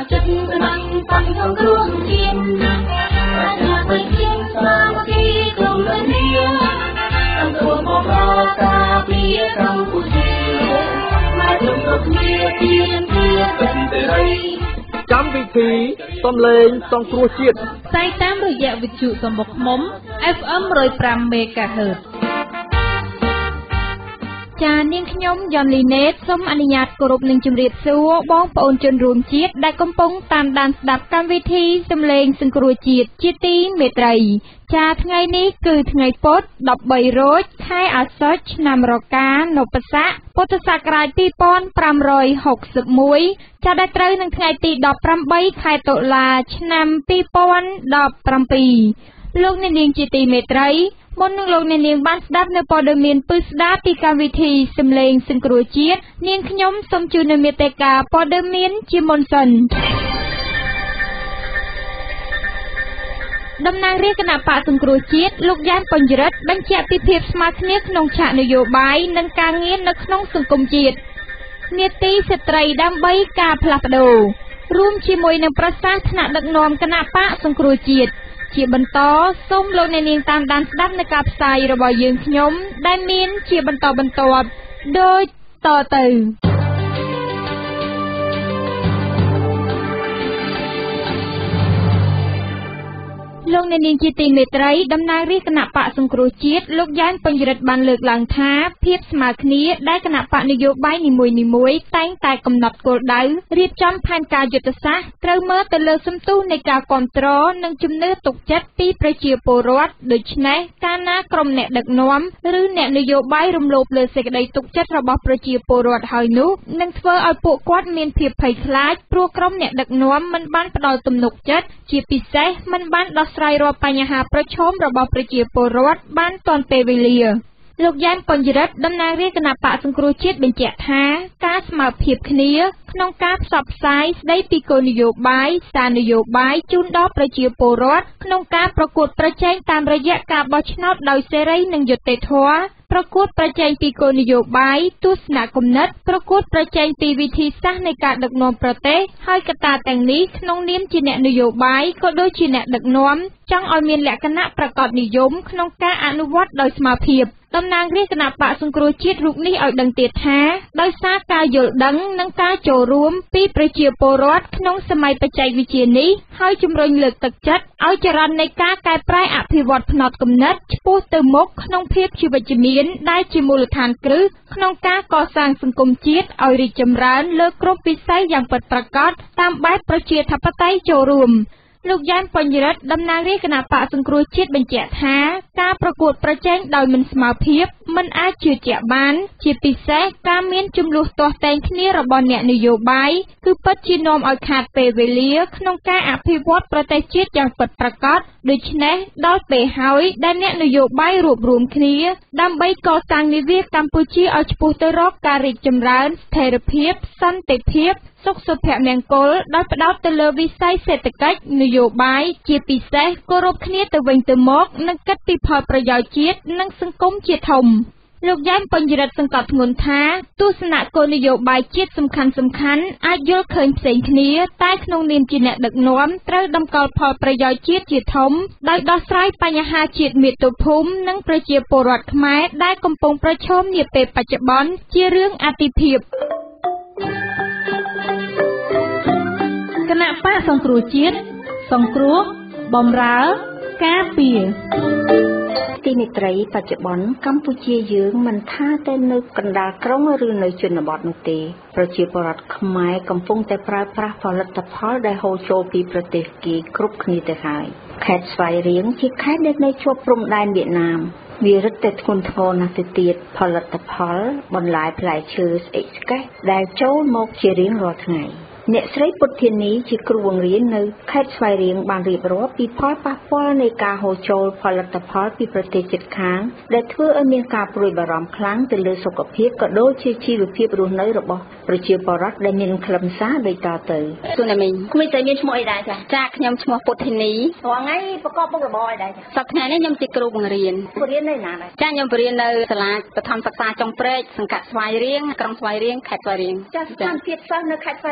ចិត្តស្នាញ់តាំងក្នុងគ្រួសារជាតិប្រាជ្ញាវិជ្ជាសាមគ្គីក្រុមគ្នាទាំងគួរមកការពារកម្ពុជាមកជុំគ្នាទៀនទាសិទ្ធិសេរីកម្មវិធីសំឡេងសង្គ្រោះជាតិផ្សាយតាមរយៈវិទ្យុសំបុកឃ្មុំ FM 105 MHz ចានាងខ្ញុំយ៉នលីណេតសូមអនុញ្ញាតគោរពនឹងជម្រាបសួរបងប្អូនជនរួមជាតិដែលកំពុងតាមដានស្ដាប់កម្មវិធីសំឡេងសង្គ្រោះជាតិជាទីមេត្រីចាថ្ងៃនេះគឺថ្ងៃពុធ13រោចខែអាសត់ឆ្នាំរកានពស័កពុទ្ធសករាជ2561ចាដែលត្រូវនឹងថ្ងៃទី18ខែតុលាឆ្នាំ2017លោកអ្នកនាងជាទីមេត្រីមុននឹងលោកអ្នកនាងបានស្ដាប់នៅព័ត៌មានពិស្ដារពីកម្មវិធីសំឡេងសង្គ្រោះជាតិនាងខ្ញុំសូមជូននៅមេត្តាព័ត៌មានជាមុនសិនតំណាងរាជគណៈបកសង្គ្រោះជាតិលោកយ៉ែនពញ្ញរិទ្ធបញ្ជាក់ពីភាពស្មើគ្នាក្នុងឆាកនយោបាយនិងការងារនៅក្នុងសង្គមជាតិនីតិស្ត្រីដើម្បីការផ្លាស់ប្ដូររួមជាមួយនឹងប្រសាសន៍ថ្នាក់ដឹកនាំគណៈបកសង្គ្រោះជាតិជាបន្តសូមលោកអ្នកនាងតាមដានស្ដាប់នៅការផ្សាយរបស់យើងខ្ញុំដែលមានជាបន្តបន្ទាប់ដូចតទៅលោកអ្នកនាងជាទីមេត្រីតំណាងរាជគណៈបកសង្គ្រោះជាតិលោកយ៉ែនពញ្ញរិទ្ធបានលើកឡើងថាភាពស្មើគ្នាដែលគណៈបកនយោបាយនីមួយៗតែងតែកំណត់គោលដៅរៀបចំផែនការយុទ្ធសាស្ត្រត្រូវមើលទៅលើសន្ទុះនៃការគ្រប់គ្រងនិងជំនឿទុកចិត្តពីប្រជាពលរដ្ឋដូច្នេះកាលណាក្រុមអ្នកដឹកនាំឬអ្នកនយោបាយរំលោភលើសេចក្តីទុកចិត្តរបស់ប្រជាពលរដ្ឋហើយនោះនឹងធ្វើឲ្យពួកគាត់មានភាពភ័យខ្លាចព្រោះក្រុមអ្នកដឹកនាំមិនបានផ្ដល់ទំនុកចិត្តជាពិសេសមិនបានដោះស្រាយរាល់បញ្ហាប្រឈមរបស់ប្រជាពលរដ្ឋបានទាន់ពេលវេលាលោកយ៉ែនពញ្ញរិទ្ធតំណាងរាជគណៈបកសង្គ្រោះជាតិបញ្ជាក់ថាការស្មើភាពគ្នាក្នុងការផ្សព្វផ្សាយស្ដីពីគោលនយោបាយសារនយោបាយជូនដល់ប្រជាពលរដ្ឋក្នុងការប្រកួតប្រជែងតាមរយៈការបោះឆ្នោតដោយសេរីនិងយុត្តិធម៌ប្រកួតប្រជែងពីគោលនយោបាយទស្សនៈគំនិតប្រកួតប្រជែងពីវិធីសាស្ត្រនៃការដឹកនាំប្រទេសហើយកត្តាទាំងនេះក្នុងនាមជាអ្នកនយោបាយក៏ដូចជាអ្នកដឹកនាំចង់ឲ្យមានលក្ខណៈប្រាកដនិយមក្នុងការអនុវត្តដោយស្មើភាពតំណាងរាជគណៈបកសង្គ្រោះជាតិរូបនេះឲ្យដឹងទៀតថាដោយសារការយល់ដឹងនិងការចូលរួមពីប្រជាពលរដ្ឋក្នុងសម័យបច្ចេកវិទ្យានេះហើយជំរុញលើកទឹកចិត្តឲ្យចរន្តនៃការកែប្រែអភិវឌ្ឍផ្នត់គំនិតឆ្ពោះទៅមុខក្នុងភាពជាវិជ្ជមានដែលជាមូលដ្ឋានគ្រឹះក្នុងការកសាងសង្គមជាតិឲ្យរីកចម្រើនលើគ្រប់វិស័យយ៉ាងពិតប្រាកដតាមបែបប្រជាធិបតេយ្យចូលរួមលោកយ៉ែនពញ្ញរិទ្ធតំណាងរាជគណៈបកសង្គ្រោះជាតិបញ្ជាក់ថាការប្រកួតប្រជែងដោយមិនស្មើភាពមិនអាចជឿជាក់បានជាពិសេសការមានជម្លោះទាស់ទែងគ្នារបស់អ្នកនយោបាយគឺពិតជានាំឲ្យខាតពេលវេលាក្នុងការអភិវឌ្ឍប្រទេសជាតិយ៉ាងពិតប្រាកដដូច្នេះដល់ពេលហើយដែលអ្នកនយោបាយរួបរวมគ្នាដើម្បីកសាងនាវាកម្ពុជាឲ្យឆ្ពោះទៅរកការរីកចម្រើនស្ថិរភាពសន្តិភាពសុខសុភមង្គលដោយផ្ដោតទៅលើវិស័យសេដ្ឋកិច្ចនយោបាយជាពិសេសគោរពគ្នាទៅវិញទៅមកនិងគិតពីផលប្រយោជន៍ជាតិនិងសង្គមជាធំលោកយ៉ែនពញ្ញរិទ្ធសង្កត់ធ្ងន់ថាទស្សនៈគោលនយោបាយជាតិសំខាន់អាចយល់ឃើញផ្សេងគ្នាតែក្នុងនាមជាអ្នកដឹកនាំត្រូវតម្កល់ផលប្រយោជន៍ជាតិជាធំដោយដោះស្រាយបញ្ហាជាតិមាតុភូមិនិងប្រជាពលរដ្ឋខ្មែរដែលកំពុងប្រឈមនាពេលបច្ចុប្បន្នជារឿងអាទិភាពគណៈបកសង្គ្រោះជាតិសង្គ្រោះបម្រើការពារទីមេត្រីបច្ចុប្បន្នកម្ពុជាយើងមិនថាតែនៅកណ្ដាលក្រុងឬនៅជនបទនោះទេប្រជាពលរដ្ឋខ្មែរកំពុងតែប្រើប្រាស់ផលិតផលដែលហូរចូលពីប្រទេសគេគ្រប់គ្នាទៅហើយខេត្តស្វាយរៀងជាខេត្តដែលនៅជាប់ព្រំដែនវៀតណាមវារឹតតែធ្ងន់ធ្ងរណាស់ទៅទៀតផលិតផលបន្លែផ្លែឈើស្អិចស្កេះដែលចូលមកជារៀងរាល់ថ្ងៃអ្នកស្រីពុទ្ធានីជាគ្រូបង្រៀននៅខេត្តស្វាយរៀងបានរៀបរាប់ពីផលប៉ះពាល់នៃការហូរចូលផលិតផលពីប្រទេសជិតខាងដែលធ្វើឲ្យមានការព្រួយបារម្ភខ្លាំងទៅលើសុខភាពក៏ដូចជាជីវភាពរស់នៅរបស់ប្រជាពលរដ្ឋដែលមានខ្លឹមសារដូចតទៅសួនមីងក្មួយស្រីមានឈ្មោះអីដែរចាខ្ញុំឈ្មោះពុទ្ធានីរាល់ថ្ងៃប្រកបមុខរបរអីដែរសប្តាហ៍នេះខ្ញុំជាគ្រូបង្រៀននៅណាដែរចាខ្ញុំបរៀននៅសាលាបឋមសិក្សាចុងព្រែកសង្កាត់ស្វាយរៀងក្រុងស្វាយរៀងខេត្តស្វាយរៀងចាស្ថានភាពសិស្សនៅខេត្តស្វាយរៀងយ៉ាងម៉េច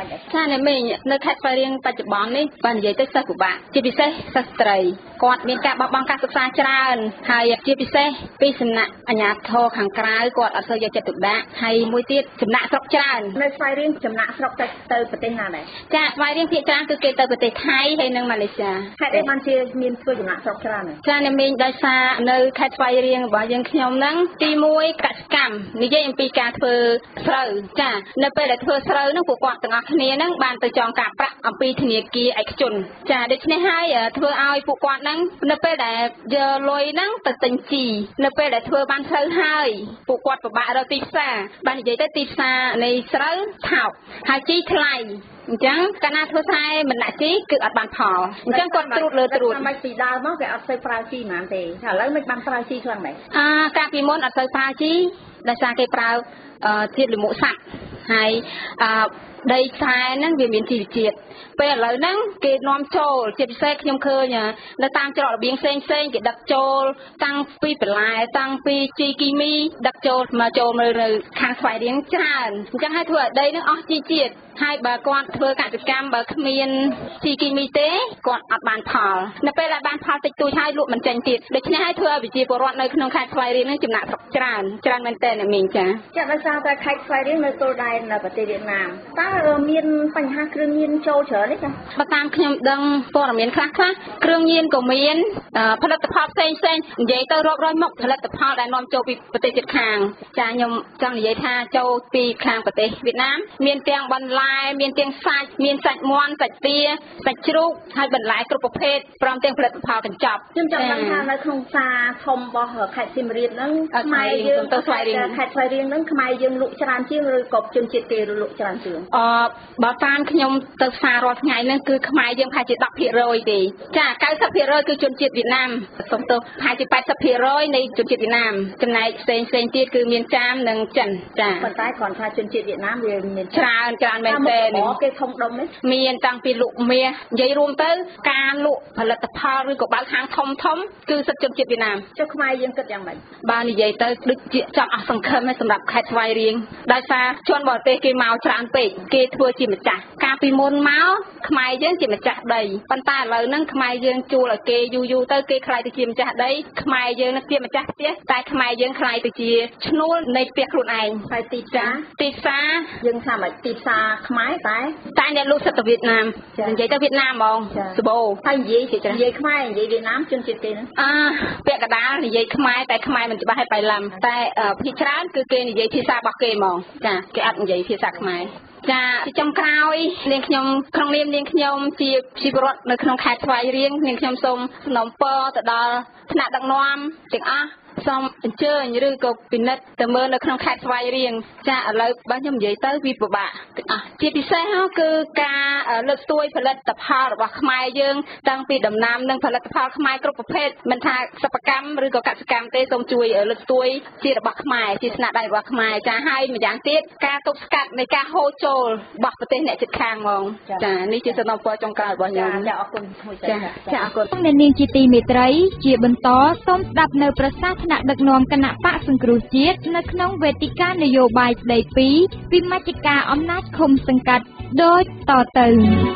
ចាអ្នកមីងនៅខេត្តស្វាយរៀងបច្ចុប្បន្ននេះបាននិយាយទៅសិស្សពិបាកជាពិសេសសិស្សស្រីគាត់មានការបោះបង់ការសិក្សាច្រើនហើយជាពិសេសពីសំណាក់អាជ្ញាធរខាងក្រៅគាត់អត់សូវយកចិត្តទុកដាក់ហើយមួយទៀតចំណាក់ស្រុកច្រើននៅស្វាយរៀងចំណាក់ស្រុកទៅប្រទេសណាដែរចាស្វាយរៀងភាគច្រើនគឺគេទៅប្រទេសថៃហើយនិងម៉ាឡេស៊ីហេតុអីបានជាមានធ្វើចំណាក់ស្រុកច្រើនចាអ្នកមីងដោយសារនៅខេត្តស្វាយរៀងរបស់យើងខ្ញុំហ្នឹងទី1កសិកម្មនិយាយអំពីការធ្វើស្រូវចានៅពេលដែលធ្វើស្រូវហ្នឹងពួកគាត់ទាំងអស់គ្នាហ្នឹងបានទៅចងការប្រាក់អំពីធនាគារឯកជនចាដូច្នេះហើយធ្វើឲ្យពួកគាត់ហ្នឹងនៅពេលដែលយកលុយហ្នឹងទៅទិញជីនៅពេលដែលធ្វើបានស្រូវហើយពួកគាត់ពិបាករកទីផ្សារបាននិយាយទៅទីផ្សារនៃស្រូវថោកហើយជីថ្លៃអញ្ចឹងកាលណាធ្វើស្រែមិនដាក់ជីគឺអត់បានផលអញ្ចឹងគាត់ត្រួតលើត្រួតមិនពីដើមមកគេអត់សូវប្រើជីហ្មងទេឥឡូវមិនបានប្រើជីខ្លាំងដែរកាលពីមុនអត់សូវប្រើជីដោយសារគេប្រើជាតិលាមកសត្វហើយដីខ្សែហ្នឹងវាមានជីវជាតិពេលឥឡូវហ្នឹងគេនាំចូលជាពិសេសខ្ញុំឃើញនៅតាមច្រករបៀងផ្សេងគេដឹកចូលតាំងពីបន្លែតាំងពីជីគីមីដឹកចូលមកចូលនៅខាងស្វាយរៀងច្រើនអញ្ចឹងហើយធ្វើឲ្យដីហ្នឹងអស់ជីជាតិហើយបើគាត់ធ្វើកសិកម្មបើគ្មានជីគីមីទេគាត់អត់បានផលនៅពេលដែលបានផលតិចតួចហើយលក់មិនចេញទៀតដូច្នេះហើយធ្វើឲ្យប្រជាពលរដ្ឋនៅក្នុងខេត្តស្វាយរៀងហ្នឹងចំណាក់ស្រុកច្រើនមែនតើអ្នកមីងចាដោយសារតែខេត្តស្វាយរៀងនៅទល់ដែននៅប្រទេសវៀតណាមតើមានបញ្ហាគ្រឿងញៀនចូលច្រើនទេចាបើតាមខ្ញុំដឹងព័ត៌មានខ្លះគ្រឿងញៀនក៏មានផលិតផលផ្សេងនិយាយទៅរាប់រយមុខផលិតផលដែលនាំចូលពីប្រទេសជិតខាងចាខ្ញុំចង់និយាយថាចូលពីខាងប្រទេសវៀតណាមមានទាំងបន្លែមានទាំងសាច់មានសាច់មាន់សាច់ទាសាច់ជ្រូកហើយបន្លែគ្រប់ប្រភេទព្រមទាំងផលិតផលកញ្ចប់ខ្ញុំចង់ដឹងថានៅក្នុងផ្សារធំរបស់ខេត្តសៀមរាបហ្នឹងខ្មែរយើងទៅស្វាយរៀងខេត្តស្វាយរៀងហ្នឹងខ្មែរយើងលក់ច្រើនជាងឬក៏ជនជាតិគេលក់ច្រើនជាងបើតាមខ្ញុំទៅផ្សាររាល់ថ្ងៃហ្នឹងគឺខ្មែរយើងប្រហែលជា 10% ទេចា 90% គឺជនជាតិវៀតណាមសំទោសប្រហែលជា 80% នៃជនជាតិវៀតណាមចំណែកផ្សេងទៀតគឺមានចាមនិងចិនចាប៉ុន្តែគ្រាន់ថាជនជាតិវៀតណាមវាមានច្រើនមែនទេគេធំដុំនេះមានតាំងពីលក់មាសនិយាយរួមទៅការលក់ផលិតផលឬក៏បើកហាងធំគឺសិទ្ធិជនជាតិវៀតណាមចុះខ្មែរយើងគិតយ៉ាងម៉េចបើនិយាយទៅដូចជាចង់អស់សង្ឃឹមសម្រាប់ខេត្តស្វាយរៀងដោយសារជនបរទេសគេមកច្រើនពេកគេធ្វើជាម្ចាស់កាលពីមុនមកខ្មែរយើងជាម្ចាស់ដីប៉ុន្តែឥឡូវហ្នឹងខ្មែរយើងជួលឲ្យគេយូរទៅគេខ្លាយទៅជាម្ចាស់ដីខ្មែរយើងនឹងជាម្ចាស់ផ្ទះតែខ្មែរយើងខ្លាយទៅជាឈ្នួលនៃផ្ទះខ្លួនឯងហើយទីផ្សារយើងថាមិនទីផ្សារខ្មែរតែអ្នកលក់សិទ្ធិវៀតណាមនិយាយទៅវៀតណាមហ្មងសបោហើយនិយាយខ្មែរនិយាយវៀតណាមជនជាតិគេហ្នឹងពាក្យកដាលនិយាយខ្មែរតែខ្មែរមិនច្បាស់ឲ្យបៃឡំតែភាគច្រើនគឺគេនិយាយភាសារបស់គេហ្មងចាគេអត់និយាយភាសាខ្មែរចាទីចុងក្រោយនាងខ្ញុំក្នុងនាមនាងខ្ញុំជាជីវរដ្ឋនៅក្នុងខេត្តស្វាយរៀងនាងខ្ញុំសូមសំណូមពរទៅដល់ថ្នាក់ដឹកនាំទាំងអស់សូមអញ្ជើញឬក៏ពិនិត្យទៅមើលនៅក្នុងខេត្តស្វាយរៀងចាឥឡូវបើខ្ញុំនិយាយទៅវាពិបាកទាំងអស់ជាពិសេសគឺការលើកស្ទួយផលិតផលរបស់ខ្មែរយើងតាំងពីដំណាំនិងផលិតផលខ្មែរគ្រប់ប្រភេទមិនថាសិប្បកម្មឬក៏កសិកម្មទេសូមជួយលើកស្ទួយជារបស់ខ្មែរជាស្នាដៃរបស់ខ្មែរចាហើយម្យ៉ាងទៀតការទប់ស្កាត់នៃការហូរចូលរបស់ប្រទេសអ្នកជិតខាងហ្មងចានេះជាសំណពរចុងក្រោយរបស់ខ្ញុំចាអរគុណមួយចាអរគុណអ្នកនាងជាទីមេត្រីជាបន្តសូមស្ដាប់នៅប្រសាសន៍ថ្នាក់ដឹកនាំគណៈបកសង្គ្រោះជាតិនៅក្នុងវេទិកានយោបាយស្ដីពីវិមជ្ឈការអំណាចឃុំសង្កាត់ដូចតទៅ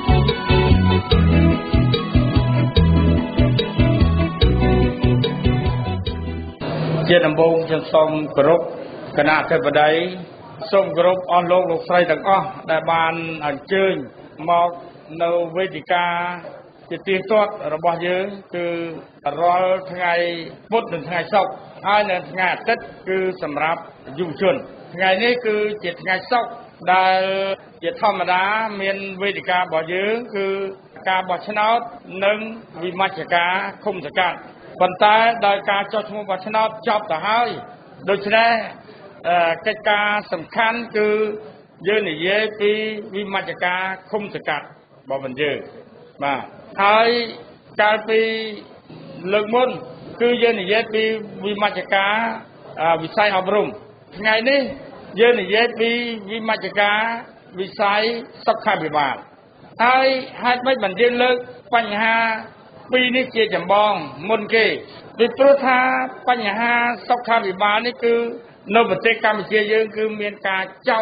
ជាដំបូងខ្ញុំសូមគោរពគណៈអធិបតីសូមគោរពអស់លោកស្រីទាំងអស់ដែលបានអញ្ជើញមកនៅវេទិកាជាទីទាត់របស់យើងគឺរាល់ថ្ងៃពុធនិងថ្ងៃសុក្រហើយនៅថ្ងៃអាទិត្យគឺសម្រាប់យុវជនថ្ងៃនេះគឺជាថ្ងៃសុក្រដែលជាធម្មតាមានវេទិការបស់យើងគឺការបោះឆ្នោតនិងវិមជ្ឈការឃុំសង្កាត់ប៉ុន្តែដោយការចុះឈ្មោះបោះឆ្នោតចប់ទៅហើយដូច្នេះកិច្ចការសំខាន់គឺយើងនិយាយពីវិមជ្ឈការឃុំសង្កាត់របស់យើងបាទហើយកាលពីលើកមុនគឺយើងនិយាយពីវិមជ្ឈការវិស័យអប់រំថ្ងៃនេះយើងនិយាយពីវិមជ្ឈការវិស័យសុខាភិបាលហើយហេតុម៉េចបានយើងលើកបញ្ហាពីរនេះជាចម្បងមុនគេពីព្រោះថាបញ្ហាសុខាភិបាលនេះគឺនៅប្រទេសកម្ពុជាយើងគឺមានការចោទ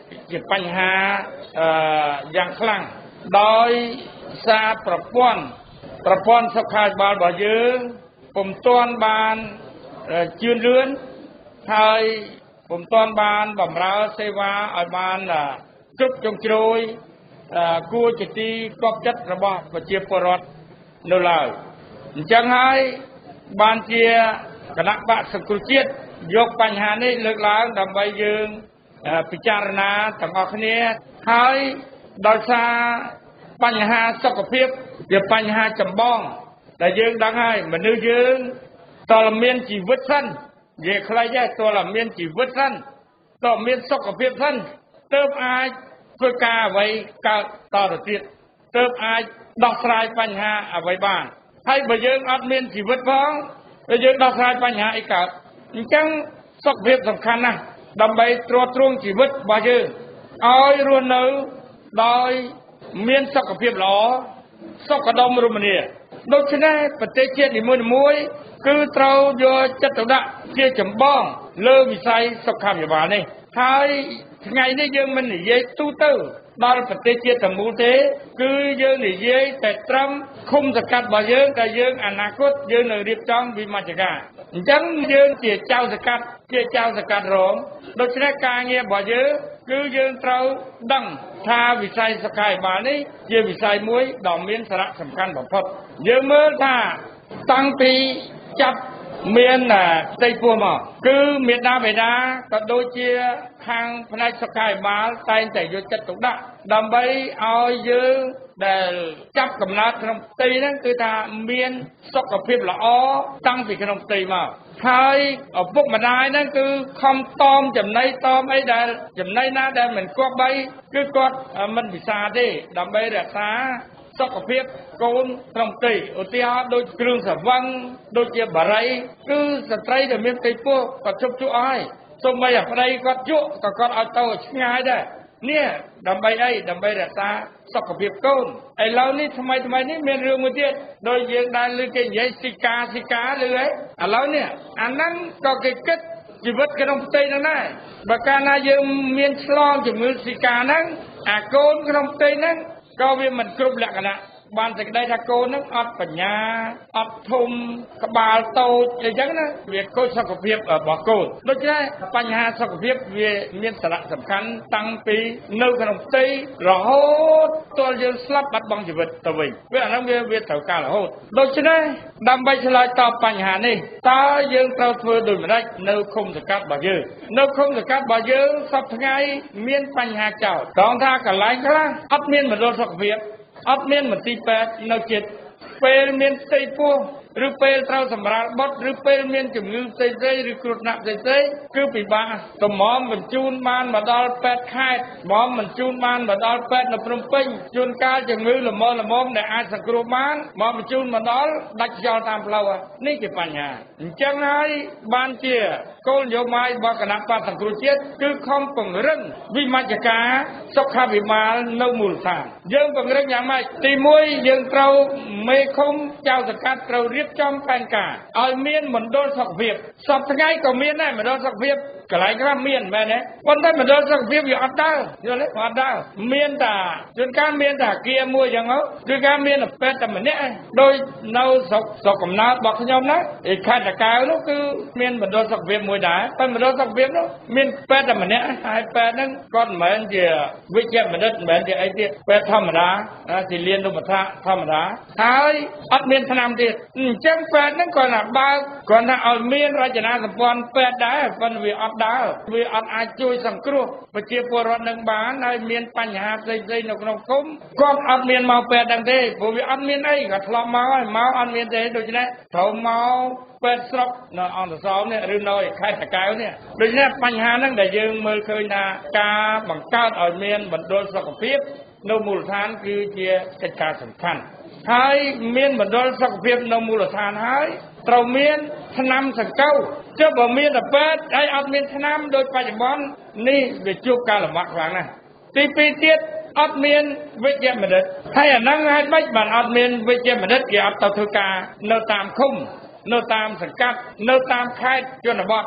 ជាបញ្ហាយ៉ាងខ្លាំងដោយសារប្រព័ន្ធសុខាភិបាលរបស់យើងពុំទាន់បានជឿនលឿនហើយពុំទាន់បានបម្រើសេវាឲ្យបានគ្រប់ជ្រុងជ្រោយគួរជាទីគប់ចិត្តរបស់ប្រជាពលរដ្ឋនៅឡើយអញ្ចឹងហើយបានជាគណៈបក្សសង្គ្រោះជាតិយកបញ្ហានេះលើកឡើងដើម្បីយើងពិចារណាទាំងអស់គ្នាហើយដោយសារបញ្ហាសុខភាពជាបញ្ហាចម្បងដែលយើងដឹងហើយមនុស្សយើងតើមានជីវិតសិននិយាយខ្លីដែរតើមានជីវិតសិនតើមានសុខភាពសិនទើបអាចធ្វើការអ្វីកើតតទៅទៀតទើបអាចដោះស្រាយបញ្ហាអ្វីបានហើយបើយើងអត់មានជីវិតផងបើយើងដោះស្រាយបញ្ហាអីកើតអញ្ចឹងសុខភាពសំខាន់ណាស់ដើម្បីទ្រទ្រង់ជីវិតរបស់យើងឲ្យរស់នៅដោយមានសុខភាពល្អសុខដុមរមនាដូច្នេះប្រទេសជាតិនីមួយៗគឺត្រូវយកចិត្តទុកដាក់ជាចម្បងលើវិស័យសុខាភិបាលនេះហើយថ្ងៃនេះយើងមិននិយាយទូទៅដល់ប្រទេសជាតិទាំងមូលទេគឺយើងនិយាយតែត្រឹមឃុំសង្កាត់របស់យើងដែលយើងអនាគតយើងនឹងរៀបចំវិមជ្ឈការអញ្ចឹងយើងជាចៅសង្កាត់រងដូច្នេះការងាររបស់យើងគឺយើងត្រូវដឹងថាវិស័យសុខាភិបាលនេះជាវិស័យមួយដ៏មានសារៈសំខាន់បំផុតយើងមើលថាតាំងពីចាប់មានផ្ទៃពោះមកគឺមេដាបេដាក៏ដូចជាខាងផ្នែកសុខាភិបាលតែងតែយកចិត្តទុកដាក់ដើម្បីឲ្យយើងដែលចាប់កំណើតក្នុងផ្ទៃហ្នឹងគឺថាមានសុខភាពល្អតាំងពីក្នុងផ្ទៃមកហើយឪពុកម្ដាយហ្នឹងគឺខំតមចំណីតមអីដែលចំណីណាដែលមិនគប្បីគឺគាត់មិនពិសាទេដើម្បីរក្សាសុខភាពកូនក្នុងផ្ទៃឧទាហរណ៍ដូចគ្រឿងស្រវឹងដូចជាបារីគឺស្ត្រីដែលមានផ្ទៃពោះគាត់ជប់ជក់អស់ហើយសូម្បីតែប្តីគាត់ជក់ក៏គាត់ឲ្យទៅឆ្ងាយដែរនេះដើម្បីអីដើម្បីរក្សាសុខភាពកូនឥឡូវនេះថ្មីនេះមានរឿងមួយទៀតដោយយើងដែលលើគេនិយាយស៊ីកាលឺហើយឥឡូវនេះអាហ្នឹងក៏គេគិតជីវិតក្នុងផ្ទៃហ្នឹងដែរបើកាលណាយើងមានឆ្លងជំងឺស៊ីកាហ្នឹងអាកូនក្នុងផ្ទៃហ្នឹងក៏វាមិនគ្រប់លក្ខណៈបានសេចក្តីថាកូននឹងអត់បញ្ញាអត់ធំក្បាលតូចអីចឹងណាវាខូចសុខភាពរបស់កូនដូច្នេះបញ្ហាសុខភាពវាមានសារៈសំខាន់តាំងពីនៅក្នុងផ្ទៃរហូតទល់យើងស្លាប់បាត់បង់ជីវិតទៅវិញវាអានោះវាត្រូវការរហូតដូច្នេះដើម្បីឆ្លើយតបបញ្ហានេះតើយើងត្រូវធ្វើដូចម្តេចនៅឃុំសង្កាត់របស់យើងនៅឃុំសង្កាត់របស់យើងសប្តាហ៍ថ្ងៃមានបញ្ហាចោលត្រង់ថាកន្លែងខ្លះអត់មានមណ្ឌលសុខភាពអត់មានមន្ទីរពេទ្យនៅជិតពេលមានផ្ទៃពោះឬពេលត្រូវសម្រាលបុតឬពេលមានជំងឺផ្សេងៗឬគ្រោះថ្នាក់ផ្សេងៗគឺពិបាកតម្រាំបញ្ជូនបានមកដល់ពេទ្យខេត្តមកបញ្ជូនបានមកដល់ពេទ្យនៅភ្នំពេញជួនកាលជំងឺល្មមដែលអាចសង្គ្រោះបានមកបញ្ជូនមកដល់ដាច់ខ្យល់តាមផ្លូវនេះជាបញ្ហាអញ្ចឹងហើយបានជាគោលនយោបាយរបស់គណៈបក្សសង្គ្រោះជាតិគឺខំពង្រឹងវិមជ្ឈការសុខាភិបាលនៅមូលដ្ឋានយើងពង្រឹងយ៉ាងម៉េចទី1យើងត្រូវមេឃុំចៅសង្កាត់ត្រូវរៀបចំផែនការឲ្យមានមណ្ឌលសុខភាពសប្តាហ៍ថ្ងៃក៏មានដែរមណ្ឌលសុខភាពកន្លែងខ្លះមានមែនទេប៉ុន្តែមណ្ឌលសុខភាពវាអត់ដើរយល់ទេអត់ដើរមានតែជួនកាលមានតែអាគារមួយអញ្ចឹងជួនកាលមានពេទ្យតែម្នាក់ដោយនៅស្រុកកំណើតរបស់ខ្ញុំណាឯខេត្តតាកែវនោះគឺមានមណ្ឌលសុខភាពមួយដែរតែមណ្ឌលសុខភាពនោះមានពេទ្យតែម្នាក់ហើយពេទ្យហ្នឹងគាត់មិនមែនជាវិជ្ជបណ្ឌិតមិនមែនជាអីទៀតពេទ្យធម្មតាទីលាននុបដ្ឋាធម្មតាហើយអត់មានថ្នាំទៀតអញ្ចឹងពេទ្យហ្នឹងគាត់ថាបើគាត់ថាឲ្យមានរចនាសម្ព័ន្ធពេទ្យដែរប៉ុន្តែវាអត់ដើរវាអត់អាចជួយសង្គ្រោះប្រជាពលរដ្ឋនឹងបានហើយមានបញ្ហាផ្សេងៗនៅក្នុងឃុំគាត់អត់មានមកពេទ្យហ្នឹងទេព្រោះវាអត់មានអីគាត់ធ្លាប់មកហើយមកអត់មានទេដូច្នេះត្រូវមកពេទ្យស្រុកនៅអង្គរសោមនេះឬនៅខេត្តតាកែវនេះដូច្នេះបញ្ហាហ្នឹងដែលយើងមើលឃើញថាការបង្កើតឲ្យមានមណ្ឌលសុខភាពនៅមូលដ្ឋានគឺជាកិច្ចការសំខាន់ហើយមានមណ្ឌលសុខភាពនៅមូលដ្ឋានហើយត្រូវមានថ្នាំសង្កូវចុះបើមានតែពេទ្យហើយអត់មានថ្នាំដូចបច្ចុប្បន្ននេះវាជួបការលំបាកខ្លាំងណាស់ទី2ទៀតអត់មានវិជ្ជបណ្ឌិតហើយអាហ្នឹងហេតុម៉េចបានអត់មានវិជ្ជបណ្ឌិតគេអត់ទៅធ្វើការនៅតាមឃុំនៅតាមសង្កាត់នៅតាមខេត្តជនបទ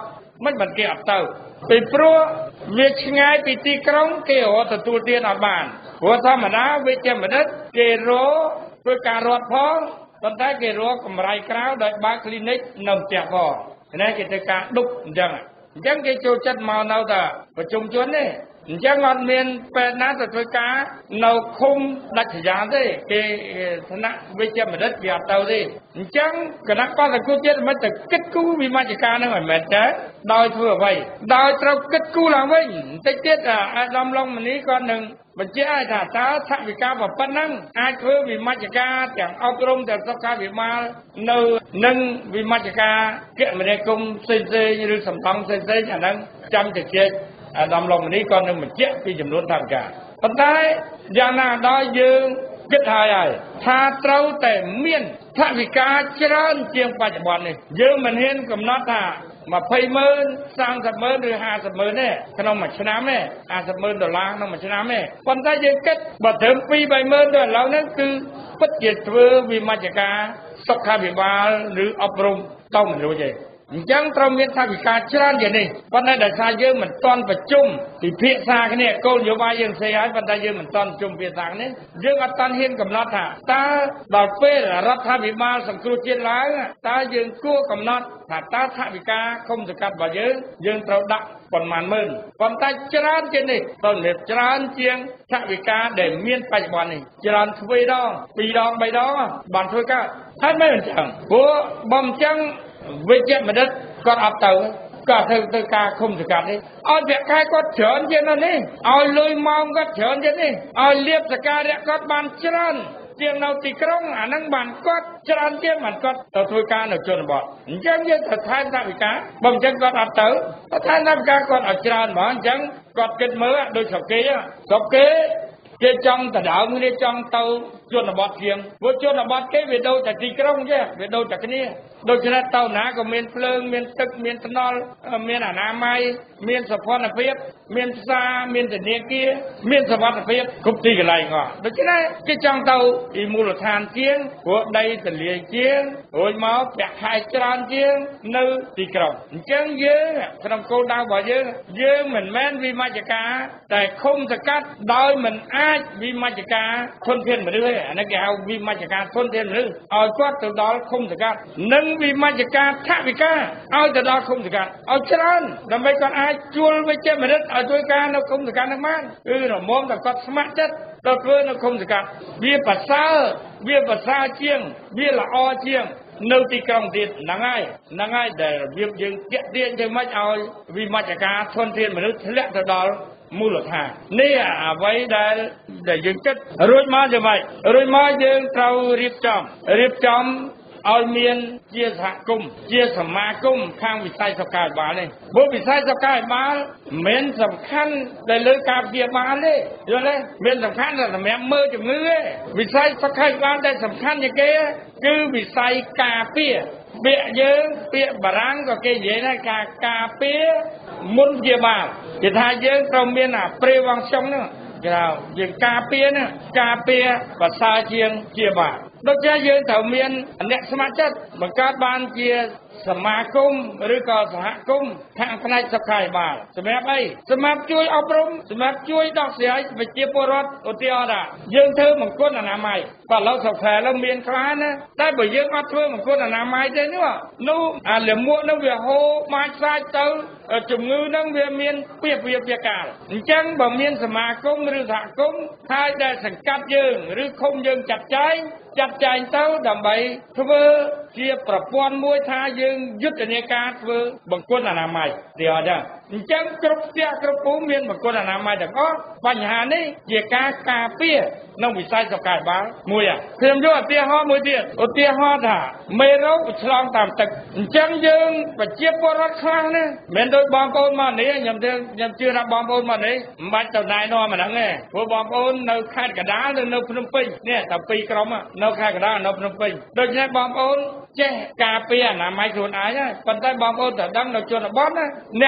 មិនបានគេអត់ទៅពីព្រោះវាឆ្ងាយពីទីក្រុងគេរត់ទទួលទានអត់បានព្រោះធម្មតាវិជ្ជាបណ្ឌិតគេរកធ្វើការរត់ផងប៉ុន្តែគេរកកម្រៃក្រៅដោយបើក clinic នៅផ្ទះផងនេះគេធ្វើការដុបអញ្ចឹងគេចូលចិត្តមកនៅតែប្រជុំជនទេអញ្ចឹងអត់មានពេទ្យណាទៅធ្វើការនៅឃុំដាច់ស្រយាលទេគេឋានៈវិជ្ជាបណ្ឌិតគេអត់ទៅទេអញ្ចឹងគណៈបក្សសង្គ្រោះជាតិមិនទៅគិតគូរវិមជ្ឈការនឹងឲ្យមែនទេដោយធ្វើអ្វីដោយត្រូវគិតគូរឡើងវិញបន្តិចទៀតអាដាមឡុងមនីក៏នឹងបញ្ជាក់ថាតើថវិកាប៉ុណ្ណឹងអាចធ្វើវិមជ្ឈការទាំងអប់រំទាំងសុខាភិបាលនៅនឹងវិមជ្ឈការគមនាគមន៍ផ្សេងៗឬសំណង់ផ្សេងៗអាហ្នឹងចាំតិចអាដាមឡុងមនីក៏នឹងបញ្ជាក់ពីចំនួនថវិកាប៉ុន្តែយ៉ាងណាដល់យើងគិតហើយថាត្រូវតែមានថវិកាច្រើនជាងបច្ចុប្បន្ននេះយើងមិនហ៊ានកំណត់ថា$20,000 $30,000 ឬ$50,000ទេក្នុងមួយឆ្នាំទេ$50,000ក្នុងមួយឆ្នាំទេប៉ុន្តែយើងគិតបើត្រឹម$2-3,000ទៅឥឡូវហ្នឹងគឺពិតជាធ្វើវិមជ្ឈការសុខាភិបាលឬអប់រំទៅមិនរួចទេអញ្ចឹងត្រូវមានថវិកាច្រើនជាងនេះប៉ុន្តែដោយសារយើងមិនទាន់ប្រជុំពិភាក្សាគ្នាគោលនយោបាយយើងផ្សេងហើយប៉ុន្តែយើងមិនទាន់ប្រជុំពិភាក្សាគ្នាយើងអត់ទាន់ហ៊ានកំណត់ថាតើដល់ពេលរដ្ឋាភិបាលសង្គ្រោះជាតិឡើងតើយើងគួរកំណត់ថាតើថវិកាឃុំសង្កាត់របស់យើងត្រូវដាក់ប៉ុន្មានម៉ឺនប៉ុន្តែច្រើនជាងនេះต้องមានច្រើនជាងថវិកាដែលមានបច្ចុប្បន្ននេះច្រើនទ្វេដង2ដង3ដងបានធ្វើកើតហើយមិនអញ្ចឹងព្រោះបើមិនអញ្ចឹងវិជ្ជាបណ្ឌិតគាត់អត់ទៅគាត់ធ្វើការឃុំសង្កាត់នេះឲ្យប្រាក់ខែគាត់ច្រើនជាងនេះឲ្យលុយម៉ោងគាត់ច្រើនជាងនេះឲ្យលៀបសក្ការៈគាត់បានច្រើនជាងនៅទីក្រុងអាហ្នឹងបានគាត់ច្រើនជាងបានគាត់ទៅធ្វើការនៅជនបទអញ្ចឹងយើងត្រូវថែមថវិកាបើមិនអញ្ចឹងគាត់អត់ទៅថែមថវិកាគាត់ឲ្យច្រើនហ្មងអញ្ចឹងគាត់គិតមើលដូចស្រុកគេគេចង់ដណ្ដើមគ្នាចង់ទៅជនបទជាងព្រោះជនបទគេវាដូចតែទីក្រុងទេវាដូចតែគ្នាដូច្នេះទៅណាក៏មានភ្លើងមានទឹកមានថ្នល់មានអនាម័យមានសុខភាពមានផ្សារមានធនាគារមានសុវត្ថិភាពគ្រប់ទីកន្លែងក៏ដូច្នេះគេចង់ទៅពីមូលដ្ឋានជាងព្រោះដីទលាយជាងរួចមកប្រាក់ខែច្រើនជាងនៅទីក្រុងអញ្ចឹងយើងក្នុងគោលដៅរបស់យើងមិនមែនវិមជ្ឈការតែឃុំសង្កាត់ដោយមិនអាចវិមជ្ឈការធនធានមនុស្សទេអានេះគេហៅវិមជ្ឈការធនធានមនុស្សឲ្យគាត់ទៅដល់ឃុំសង្កាត់និងវិមជ្ឈការថវិកាឲ្យទៅដល់ឃុំសង្កាត់ឲ្យច្រើនដើម្បីគាត់អាចជួលវិជ្ជាបណ្ឌិតឲ្យធ្វើការនៅឃុំសង្កាត់ហ្នឹងបានគឺរមុំតែគាត់ស្ម័គ្រចិត្តទៅធ្វើនៅឃុំសង្កាត់វាប្រសើរជាងវាល្អជាងនៅទីក្រុងទៀតហ្នឹងហើយដែលរបៀបយើងទាក់ទាញទៅមិនឲ្យវិមជ្ឈការធនធានមនុស្សធ្លាក់ទៅដល់មូលដ្ឋាននេះអ្វីដែលយើងគិតរួចមកយ៉ាងម៉េចរួចមកយើងត្រូវរៀបចំឲ្យមានជាសហគមន៍ជាសមាគមខាងវិស័យសុខាភិបាលនេះព្រោះវិស័យសុខាភិបាលមិនសំខាន់តែលើការព្យាបាលទេយល់ទេមានសំខាន់តែសម្រាប់មើលជំងឺទេវិស័យសុខាភិបាលដែលសំខាន់ជាងគេគឺវិស័យការពារពាក្យយើងពាក្យបារាំងក៏គេនិយាយដែរការពារមុនព្យាបាលគេថាយើងត្រូវមានpreventionហ្នឹងយើងការពារប្រសើរជាងព្យាបាលដូចជាយើងត្រូវមានអ្នកស្ម័គ្រចិត្តបង្កើតបានជាសមាគមឬក៏សហគមន៍ខាងផ្នែកសុខាភិបាលសម្រាប់អីសម្រាប់ជួយអប់រំសម្រាប់ជួយដោះស្រាយប្រជាពលរដ្ឋឧទាហរណ៍ថាយើងធ្វើមង្គលអនាម័យបើឥឡូវសុខាឥឡូវមានខ្លះណាតែបើយើងអត់ធ្វើមង្គលអនាម័យទេនោះអាលមួកនោះវាហូរបាច់សាច់ទៅជំងឺនឹងវាមានពាកាលអញ្ចឹងបើមានសមាគមឬសហគមន៍ហើយដែលសង្កាត់យើងឬឃុំយើងចាត់ចែងទៅដើម្បីធ្វើជាប្រព័ន្ធមួយថាយើងយុទ្ធនាការធ្វើបង្គន់អនាម័យទីអត់ទេអញ្ចឹងគ្រប់ផ្ទះគ្រប់ភូមិមានបង្គន់អនាម័យទាំងអស់បញ្ហានេះជាការការពារក្នុងវិស័យសុខាភិបាលមួយខ្ញុំយកឧទាហរណ៍មួយទៀតឧទាហរណ៍ថាមេរោគឆ្លងតាមទឹកអញ្ចឹងយើងប្រជាពលរដ្ឋខ្លះណាមិនដូចបងប្អូនមកនេះខ្ញុំជឿថាបងប្អូនមកនេះមិនបាច់ទៅណែនាំអាហ្នឹងទេព្រោះបងប្អូននៅខេត្តកណ្ដាលនៅភ្នំពេញនេះតែពីរក្រុមនៅខេត្តកណ្ដាលនៅភ្នំពេញដូច្នេះបងប្អូនចេះការពារអនាម័យខ្លួនឯងប៉ុន្តែបងប្អូនត្រូវដឹងនៅជនបទណាអ្នកខ្លះ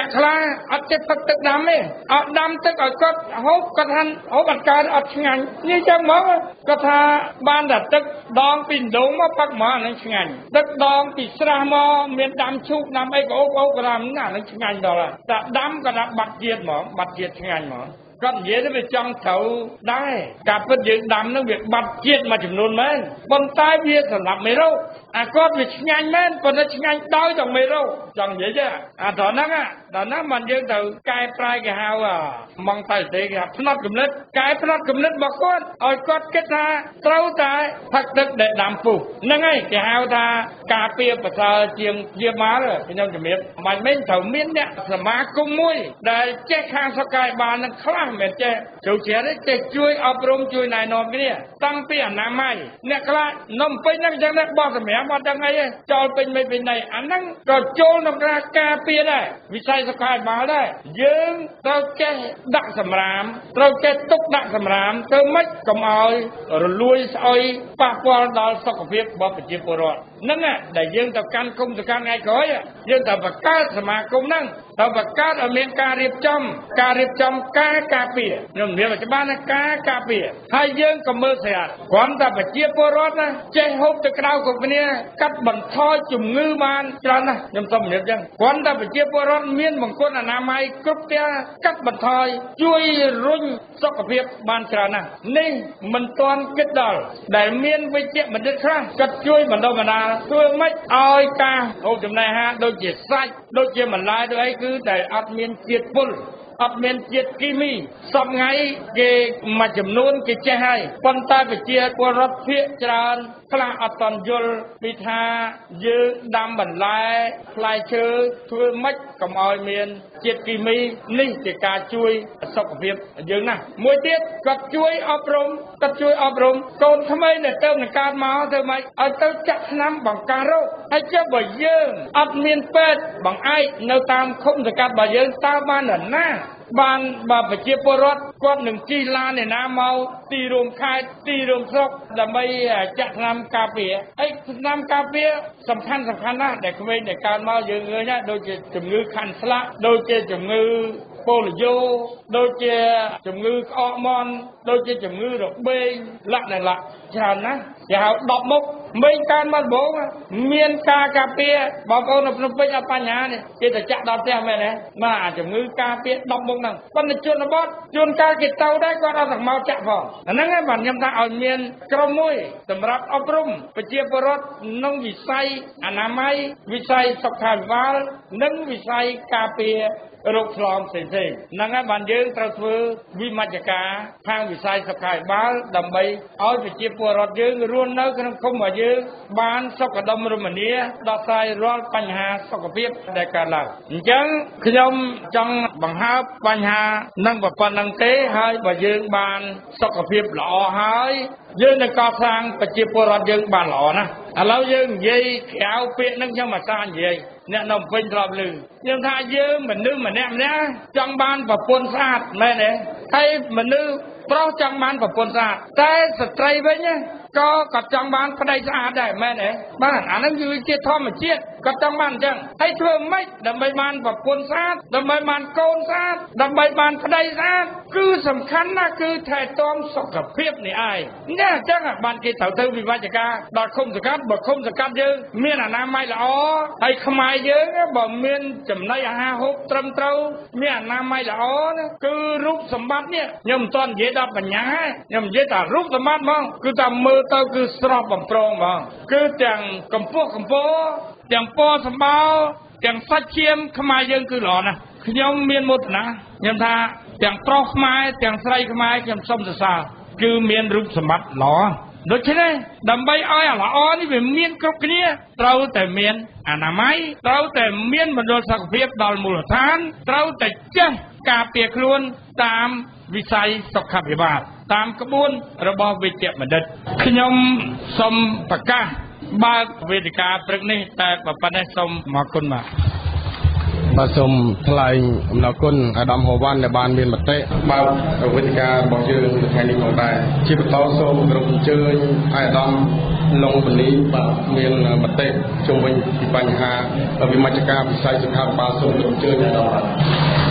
អត់ចេះផឹកទឹកដាំទេអត់ដាំទឹកឲ្យគាត់ហូបគាត់ថាហូបអត់កើតអត់ឆ្ងាញ់នេះចឹងហ្មងគាត់ថាបានតែទឹកដងពីដងមកផឹកមកអានឹងឆ្ងាញ់ទឹកដងពីស្រះមកមានដាំឈូកដាំអីក៏អូបក៏ដាំណានឹងឆ្ងាញ់ដល់តែដាំក៏ដាក់បាត់ជាតិហ្មងបាត់ជាតិឆ្ងាញ់ហ្មងគាត់និយាយទៅវាចង់ត្រូវដែរការពិតយើងដាំនឹងវាបាត់ជាតិមួយចំនួនមែនប៉ុន្តែវាសម្រាប់មេរោគអាគាត់វាឆ្ងាញ់មែនប៉ុន្តែឆ្ងាញ់ដោយតែមេរោគចង់និយាយទេអាដល់ហ្នឹងមិនយើងទៅកែប្រែគេហៅម៉ងតៃទេគេថាផ្នត់គំនិតកែផ្នត់គំនិតរបស់គាត់ឲ្យគាត់គិតថាត្រូវតែផឹកទឹកដែលដាំពុះហ្នឹងហើយគេហៅថាការពារប្រសើរជាងជាបាលខ្ញុំជំរាបមិនមែនត្រូវមានអ្នកសមាគមមួយដែលចេះខាងសុខាភិបាលនឹងខ្លះមិនចេះចូលជ្រាបទេជួយអប់រំជួយណែនាំគ្នាតាំងពីអនាម័យអ្នកខ្លះនំពេញហ្នឹងអញ្ចឹងបោះសម្រាប់អត់ដឹងអីចោលពេញមិនពេញណៃអាហ្នឹងក៏ចូលក្នុងការពារដែរវិស័យសុខាភិបាលដែរយើងត្រូវចេះដាក់សម្រាមត្រូវចេះទុកដាក់សម្រាមទៅម៉េចកុំឲ្យរលួយស្អុយប៉ះពាល់ដល់សុខភាពរបស់ប្រជាពលរដ្ឋហ្នឹងដែលយើងទៅកាន់គុំទៅកាន់ថ្ងៃក្រោយយើងត្រូវបង្កើតសមាគមហ្នឹងត្រូវបង្កើតឲ្យមានការរៀបចំការពារខ្ញុំនិយាយឲ្យច្បាស់ណាការពារហើយយើងក៏មើលស្រាប់គ្រាន់តែប្រជាពលរដ្ឋណាចេះហូបទឹកក្តៅគ្រប់គ្នាកាត់បន្ថយជំងឺបានច្រើនណាស់ខ្ញុំសូមនិយាយចឹងគ្រាន់តែប្រជាពលរដ្ឋមានបង្គន់អនាម័យគ្រប់ផ្ទះកាត់បន្ថយជួយរុញសុខភាពបានច្រើនណាស់នេះមិនទាន់គិតដល់ដែលមានវិជ្ជបណ្ឌិតខ្លះគាត់ជួយបណ្ដុះបណ្ដាលធ្វើម៉េចឲ្យការហូបចំណីអាហារដូចជាសាច់ដូចជាបន្លែដូចអីគឺតែអត់មានជាតិពុលអត់មានជាតិគីមីសពថ្ងៃគេមួយចំនួនគេចេះហើយប៉ុន្តែប្រជាពលរដ្ឋភាគច្រើនខ្លះអត់តន់យល់ពីថាយើងដាំបន្លែផ្លែឈើធ្វើម៉េចកុំឲ្យមានជាតិគីមីនេះជាការជួយសុខភាពយើងណាមួយទៀតគាត់ជួយអប់រំកូនក្មេងដែលទៅនឹងកើតមកធ្វើម៉េចឲ្យទៅចាក់ថ្នាំបង្ការរោគហើយចុះបើយើងអត់មានពេទ្យបង្អែកនៅតាមឃុំសង្កាត់របស់យើងតើបានដល់ណាបានបើប្រជាពលរដ្ឋគាត់នឹងជិះឡានឯណាមកទីរួមខេត្តទីរួមស្រុកដើម្បីចាក់ថ្នាំការពារហើយថ្នាំការពារសំខាន់ណាស់ដែលក្មេងដែលកើតមកយើងឃើញណាដូចជាជំងឺខាន់ស្លាក់ដូចជាជំងឺប៉ូលីយ៉ូដូចជាជំងឺក្អកមាន់ដូចជាជំងឺរបេងលក្ខណៈច្រើនណាស់គេហៅ10មុខមេឃកើតមកដំបូងមានការការពារបងប្អូននៅភ្នំពេញអត់បញ្ហានេះគេទៅចាក់ដល់ផ្ទះមែនទេបាទអាជំងឺការពារ10មុខហ្នឹងប៉ុន្តែជនបទជួនកាលគេទៅដែរគាត់អត់ទាំងមកចាក់ផងអាហ្នឹងហើយបាទខ្ញុំថាឲ្យមានក្រុមមួយសម្រាប់អប់រំប្រជាពលរដ្ឋក្នុងវិស័យអនាម័យវិស័យសុខាភិបាលនិងវិស័យការពាររោគឆ្លងផ្សេងៗហ្នឹងហើយបានយើងត្រូវធ្វើវិមជ្ឈការខាងវិស័យសុខាភិបាលដើម្បីឲ្យប្រជាពលរដ្ឋយើងរស់នៅក្នុងឃុំរបស់យើងបានសុខដុមរមនាដោះស្រាយរាល់បញ្ហាសុខភាពដែលកើតឡើងអញ្ចឹងខ្ញុំចង់បង្ហើបបញ្ហានឹងប៉ុណ្្នឹងទេហើយបើយើងបានសុខភាពល្អហើយយើងនឹងកសាងប្រជាពលរដ្ឋយើងបានល្អណាស់ឥឡូវយើងនិយាយក្រៅពាក្យនឹងខ្ញុំអាសានិយាយអ្នកនៅពេញធ្លាប់ឮខ្ញុំថាយើងមនុស្សម្នាក់ចង់បានប្រពន្ធស្អាតមែនទេហើយមនុស្សប្រុសចង់បានប្រពន្ធស្អាតតែស្ត្រីវិញក៏គាត់ចង់បានប្តីស្អាតដែរមែនទេបាទអានឹងគឺជាធម្មជាតិគាត់ចង់បានអញ្ចឹងហើយធ្វើម៉េចដើម្បីបានប្រពន្ធស្អាតដើម្បីបានកូនស្អាតដើម្បីបានប្តីស្អាតគឺសំខាន់ណាស់គឺថែទាំសុខភាពនេះឯងណាអញ្ចឹងបានគេត្រូវទៅវិវត្តការដល់ឃុំសង្កាត់បើឃុំសង្កាត់យើងមានអនាម័យល្អហើយខ្មែរយើងបើមានចំណីអាហារហូបត្រឹមត្រូវមានអនាម័យល្អណាគឺរូបសម្បត្តិនេះខ្ញុំមិនទាន់និយាយដល់បញ្ញាខ្ញុំនិយាយតែរូបសម្បត្តិហ្មងគឺតែមើលទៅគឺស្រស់បំព្រងហ្មងគឺទាំងកម្ពស់កម្ពស់ទាំងពណ៌សម្បោរទាំងសាច់ឈាមខ្មែរយើងគឺល្អណាស់ខ្ញុំមានមោទនាខ្ញុំថាទាំងប្រុសខ្មែរទាំងស្រីខ្មែរខ្ញុំសូមសរសើរគឺមានរូបសម្បត្តិល្អដូច្នេះដើម្បីឲ្យអាល្អនេះវាមានគ្រប់គ្នាត្រូវតែមានអនាម័យត្រូវតែមានមណ្ឌលសុខភាពដល់មូលដ្ឋានត្រូវតែចេះការពារខ្លួនតាមវិស័យសុខាភិបាលតាមក្បួនរបស់វេជ្ជបណ្ឌិតខ្ញុំសូមប្រកាសបើកវេទិកាព្រឹកនេះតែប៉ុណ្ណេះសូមអរគុណបាទសូមថ្លែងអំណរគុណអាដាមហូវ៉ាន់ដែលបានមានមតិបើកវេទិការបស់យើងថ្ងៃនេះផងដែរជាបន្តសូមគោរពអញ្ជើញអាដាមឡុងបលីបាទមានមតិជុំវិញពីបញ្ហាវិមជ្ឈការវិស័យសុខាភិបាលសូមគោរពអញ្ជើញអាដាម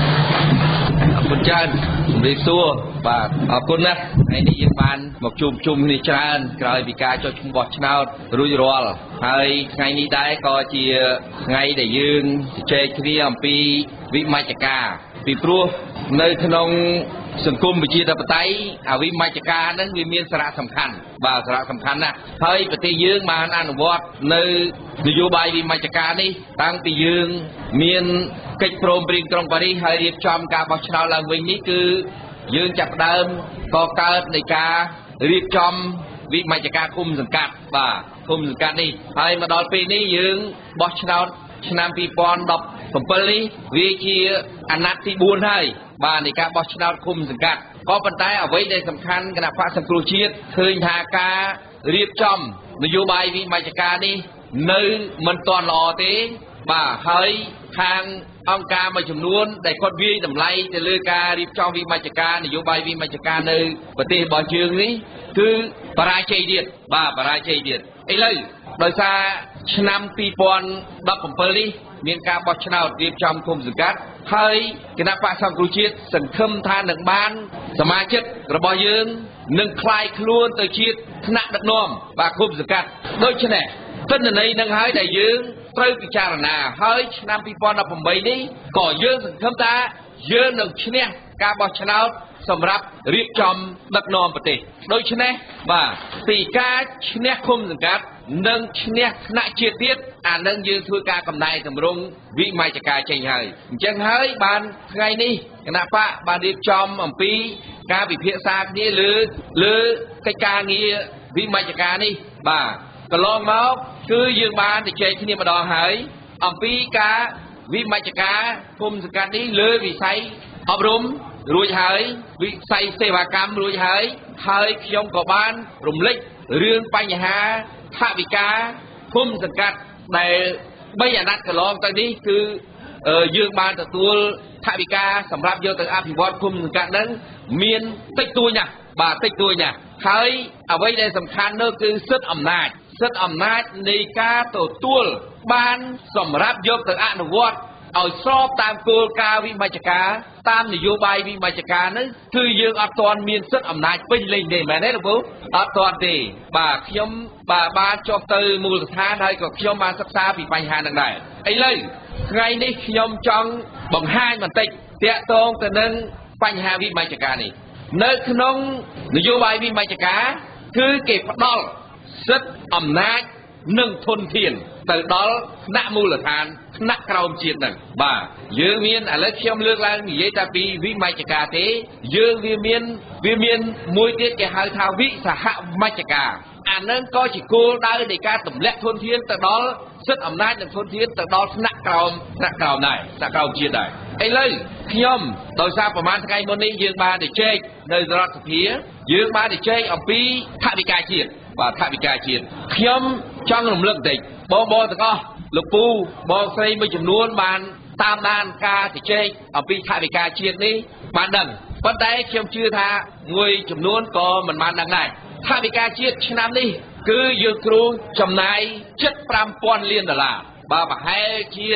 គុណច្រើនជំរាបសួរបាទអរគុណណាស់ថ្ងៃនេះយើងបានមកជួបជុំគ្នាច្រើនក្រោយពីការចុះឈ្មោះបោះឆ្នោតរួចរាល់ហើយថ្ងៃនេះដែរក៏ជាថ្ងៃដែលយើងជជែកគ្នាអំពីវិមជ្ឈការពីព្រោះនៅក្នុងសង្គមប្រជាធិបតេយ្យអវិមជ្ឈការហ្នឹងវាមានសារៈសំខាន់បាទសារៈសំខាន់ណាស់ហើយប្រទេសយើងបានអនុវត្តនៅនយោបាយវិមជ្ឈការនេះតាំងពីយើងមានកិច្ចព្រមព្រៀងក្រុងប៉ារីសហើយរៀបចំការបោះឆ្នោតឡើងវិញនេះគឺយើងចាប់ផ្ដើមកកើតនៃការរៀបចំវិមជ្ឈការឃុំសង្កាត់បាទឃុំសង្កាត់នេះហើយមកដល់ពេលនេះយើងបោះឆ្នោតឆ្នាំ2017នេះវាជាអាណត្តិទី4ហើយបាទនៃការបោះឆ្នោតឃុំសង្កាត់ក៏ប៉ុន្តែអ្វីដែលសំខាន់គណៈបក្សសង្គ្រោះជាតិឃើញថាការរៀបចំនយោបាយវិមជ្ឈការនេះនៅមិនទាន់ល្អទេបាទហើយខាងអង្គការមួយចំនួនដែលគាត់វាយតម្លៃទៅលើការរៀបចំវិមជ្ឈការនយោបាយវិមជ្ឈការនៅប្រទេសរបស់យើងនេះគឺបរាជ័យទៀតបាទបរាជ័យទៀតឥឡូវដោយសារឆ្នាំ2017នេះមានការបោះឆ្នោតរៀបចំឃុំសង្កាត់ហើយគណៈបក្សសង្គ្រោះជាតិសង្ឃឹមថានឹងបានសមាជិករបស់យើងនឹងคลายខ្លួនទៅជាថ្នាក់ដឹកនាំបាទឃុំសង្កាត់ដូច្នេះទិន្នន័យនឹងហើយដែលយើងត្រូវពិចារណាហើយឆ្នាំ2018នេះក៏យើងសង្ឃឹមថាយើងនឹងឈ្នះការបោះឆ្នោតសម្រាប់រៀបចំដឹកនាំប្រទេសដូច្នេះបាទពីការឈ្នះឃុំសង្កាត់និងឈ្នះថ្នាក់ជាតិទៀតអានឹងយើងធ្វើការកំណែតម្រង់វិមជ្ឈការចេញហើយអញ្ចឹងហើយបានថ្ងៃនេះគណៈបកបានរៀបចំអំពីការពិភាក្សាគ្នាលើកិច្ចការងារវិមជ្ឈការនេះបាទកន្លងមកគឺយើងបានជជែកគ្នាម្ដងហើយអំពីការវិមជ្ឈការឃុំសង្កាត់នេះលើវិស័យអប់រំរួចហើយវិស័យសេវាកម្មរួចហើយខ្ញុំក៏បានរំលេចរឿងបញ្ហាថវិកាឃុំសង្កាត់ដែល3អាណត្តិកន្លងទៅនេះគឺយើងបានទទួលថវិកាសម្រាប់យកទៅអភិវឌ្ឍឃុំសង្កាត់ហ្នឹងមានតិចតួចណាស់បាទតិចតួចណាស់ហើយអ្វីដែលសំខាន់នោះគឺសិទ្ធិអំណាចនៃការទទួលបានសម្រាប់យកទៅអនុវត្តឲ្យស្របតាមគោលការណ៍វិមជ្ឈការតាមនយោបាយវិមជ្ឈការហ្នឹងគឺយើងអត់ទាន់មានសិទ្ធិអំណាចពេញលេញទេមែនទេលោកគ្រូអត់ទាន់ទេបាទខ្ញុំបានចុះទៅមូលដ្ឋានហើយក៏ខ្ញុំបានសិក្សាពីបញ្ហាហ្នឹងដែរឥឡូវថ្ងៃនេះខ្ញុំចង់បង្ហាញបន្តិចទាក់ទងទៅនឹងបញ្ហាវិមជ្ឈការនេះនៅក្នុងនយោបាយវិមជ្ឈការគឺគេផ្ដល់សិទ្ធិអំណាចនិងធនធានទៅដល់ថ្នាក់មូលដ្ឋានថ្នាក់ក្រោមជាតិហ្នឹងបាទយើងមានឥឡូវខ្ញុំលើកឡើងនិយាយតែពីវិមជ្ឈការទេយើងវាមានមួយទៀតគេហៅថាវិសហមជ្ឈការអានឹងក៏ជាគោលដៅនៃការទម្លាក់ធនធានទៅដល់សិទ្ធិអំណាចនិងធនធានទៅដល់ថ្នាក់ក្រោមដែរថ្នាក់ក្រោមជាតិដែរឥឡូវខ្ញុំដោយសារប្រហែលថ្ងៃមុននេះយើងបានជជែកនៅរដ្ឋសភាយើងបានជជែកអំពីថវិកាជាតិបាទថវិកាជាតិខ្ញុំចង់រំលឹកបន្តិចបងទាំងអស់លោកពូបងស្រីមួយចំនួនបានតាមដានការជជែកអំពីថវិកាជាតិនេះបានដឹងប៉ុន្តែខ្ញុំជឿថាមួយចំនួនក៏មិនបានដឹងដែរថវិកាជាតិឆ្នាំនេះគឺយើងគ្រូចំណាយ$75,000 លានបាទប្រហែលជា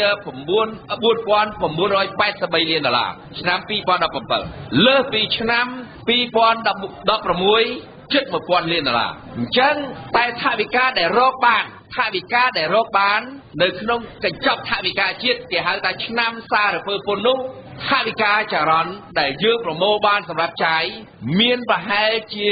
$4,983 លានឆ្នាំ2017លើសពីឆ្នាំ2016$1,000 លានអញ្ចឹងតែថវិកាដែលរកបាននៅក្នុងកញ្ចប់ថវិកាជាតិគេហៅថាឆ្នាំសារពើពន្ធនោះថវិកាចរន្តដែលយើងប្រមូលបានសម្រាប់ចាយមានប្រហែលជា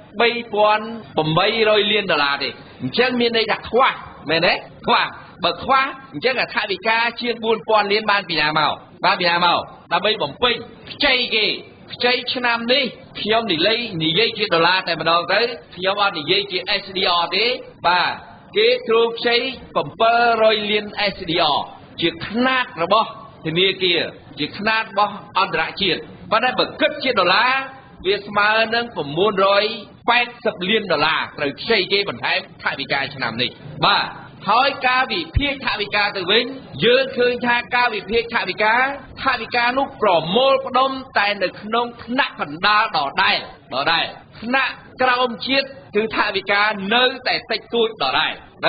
$3,800 លានទេអញ្ចឹងមានន័យថាខ្វះមែនទេខ្វះបើខ្វះអញ្ចឹងថវិកាជាង$4,000 លានបានពីណាមកដើម្បីបំពេញខ្ចីគេខ្ចីឆ្នាំនេះខ្ញុំនិយាយជាដុល្លារតែម្ដងទៅខ្ញុំអត់និយាយជា SDR ទេបាទគេគ្រូខ្ចី$700 លាន SDR ជាຂະຫນາດរបស់ធនាគារជាຂະຫນាតរបស់អន្តរជាតិប៉ុន្តែបើគិតជាដុល្លារវាស្មើនឹង$980 លានត្រូវខ្ចីគេបន្ថែមថវិកាឆ្នាំនេះបាទហើយការវិភាគថវិកាទៅវិញយើងឃើញថាការវិភាគថវិកានោះប្រមូលផ្ដុំតែនៅក្នុងថ្នាក់កណ្ដាលដដែលថ្នាក់ក្រោមជាតិគឺថវិកានៅតែតិចតួចដដែលអ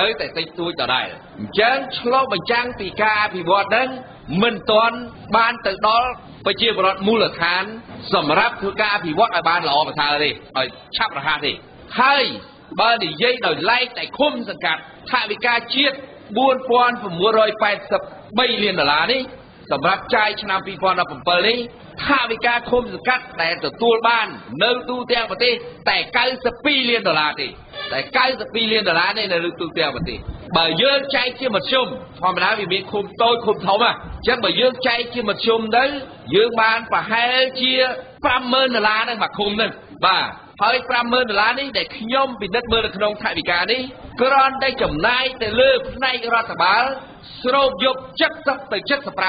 ញ្ចឹងឆ្លុះបញ្ចាំងពីការអភិវឌ្ឍនឹងមិនទាន់បានទៅដល់ប្រជាពលរដ្ឋមូលដ្ឋានសម្រាប់ធ្វើការអភិវឌ្ឍឲ្យបានល្អប្រសើរទេឲ្យឆាប់រហ័សទេហើយបើនិយាយដោយឡែកតែឃុំសង្កាត់ថវិកាជាតិ$4,983 លាននេះសម្រាប់ចាយឆ្នាំ2017នេះថវិកាឃុំសង្កាត់ដែលទទួលបាននៅទូទាំងប្រទេសតែ$92 លានទេតែ$92 លាននេះនៅទូទាំងប្រទេសបើយើងចែកជាមធ្យមធម្មតាវាមានឃុំតូចឃុំធំអញ្ចឹងបើយើងចែកជាមធ្យមទៅយើងបានប្រហែលជា$50,000ហ្នឹងមួយឃុំហ្នឹងបាទហើយ$50,000នេះដែលខ្ញុំពិនិត្យមើលនៅក្នុងថវិកានេះគ្រាន់តែចំណាយទៅលើផ្នែករដ្ឋបាលស្រូបយក70ទៅ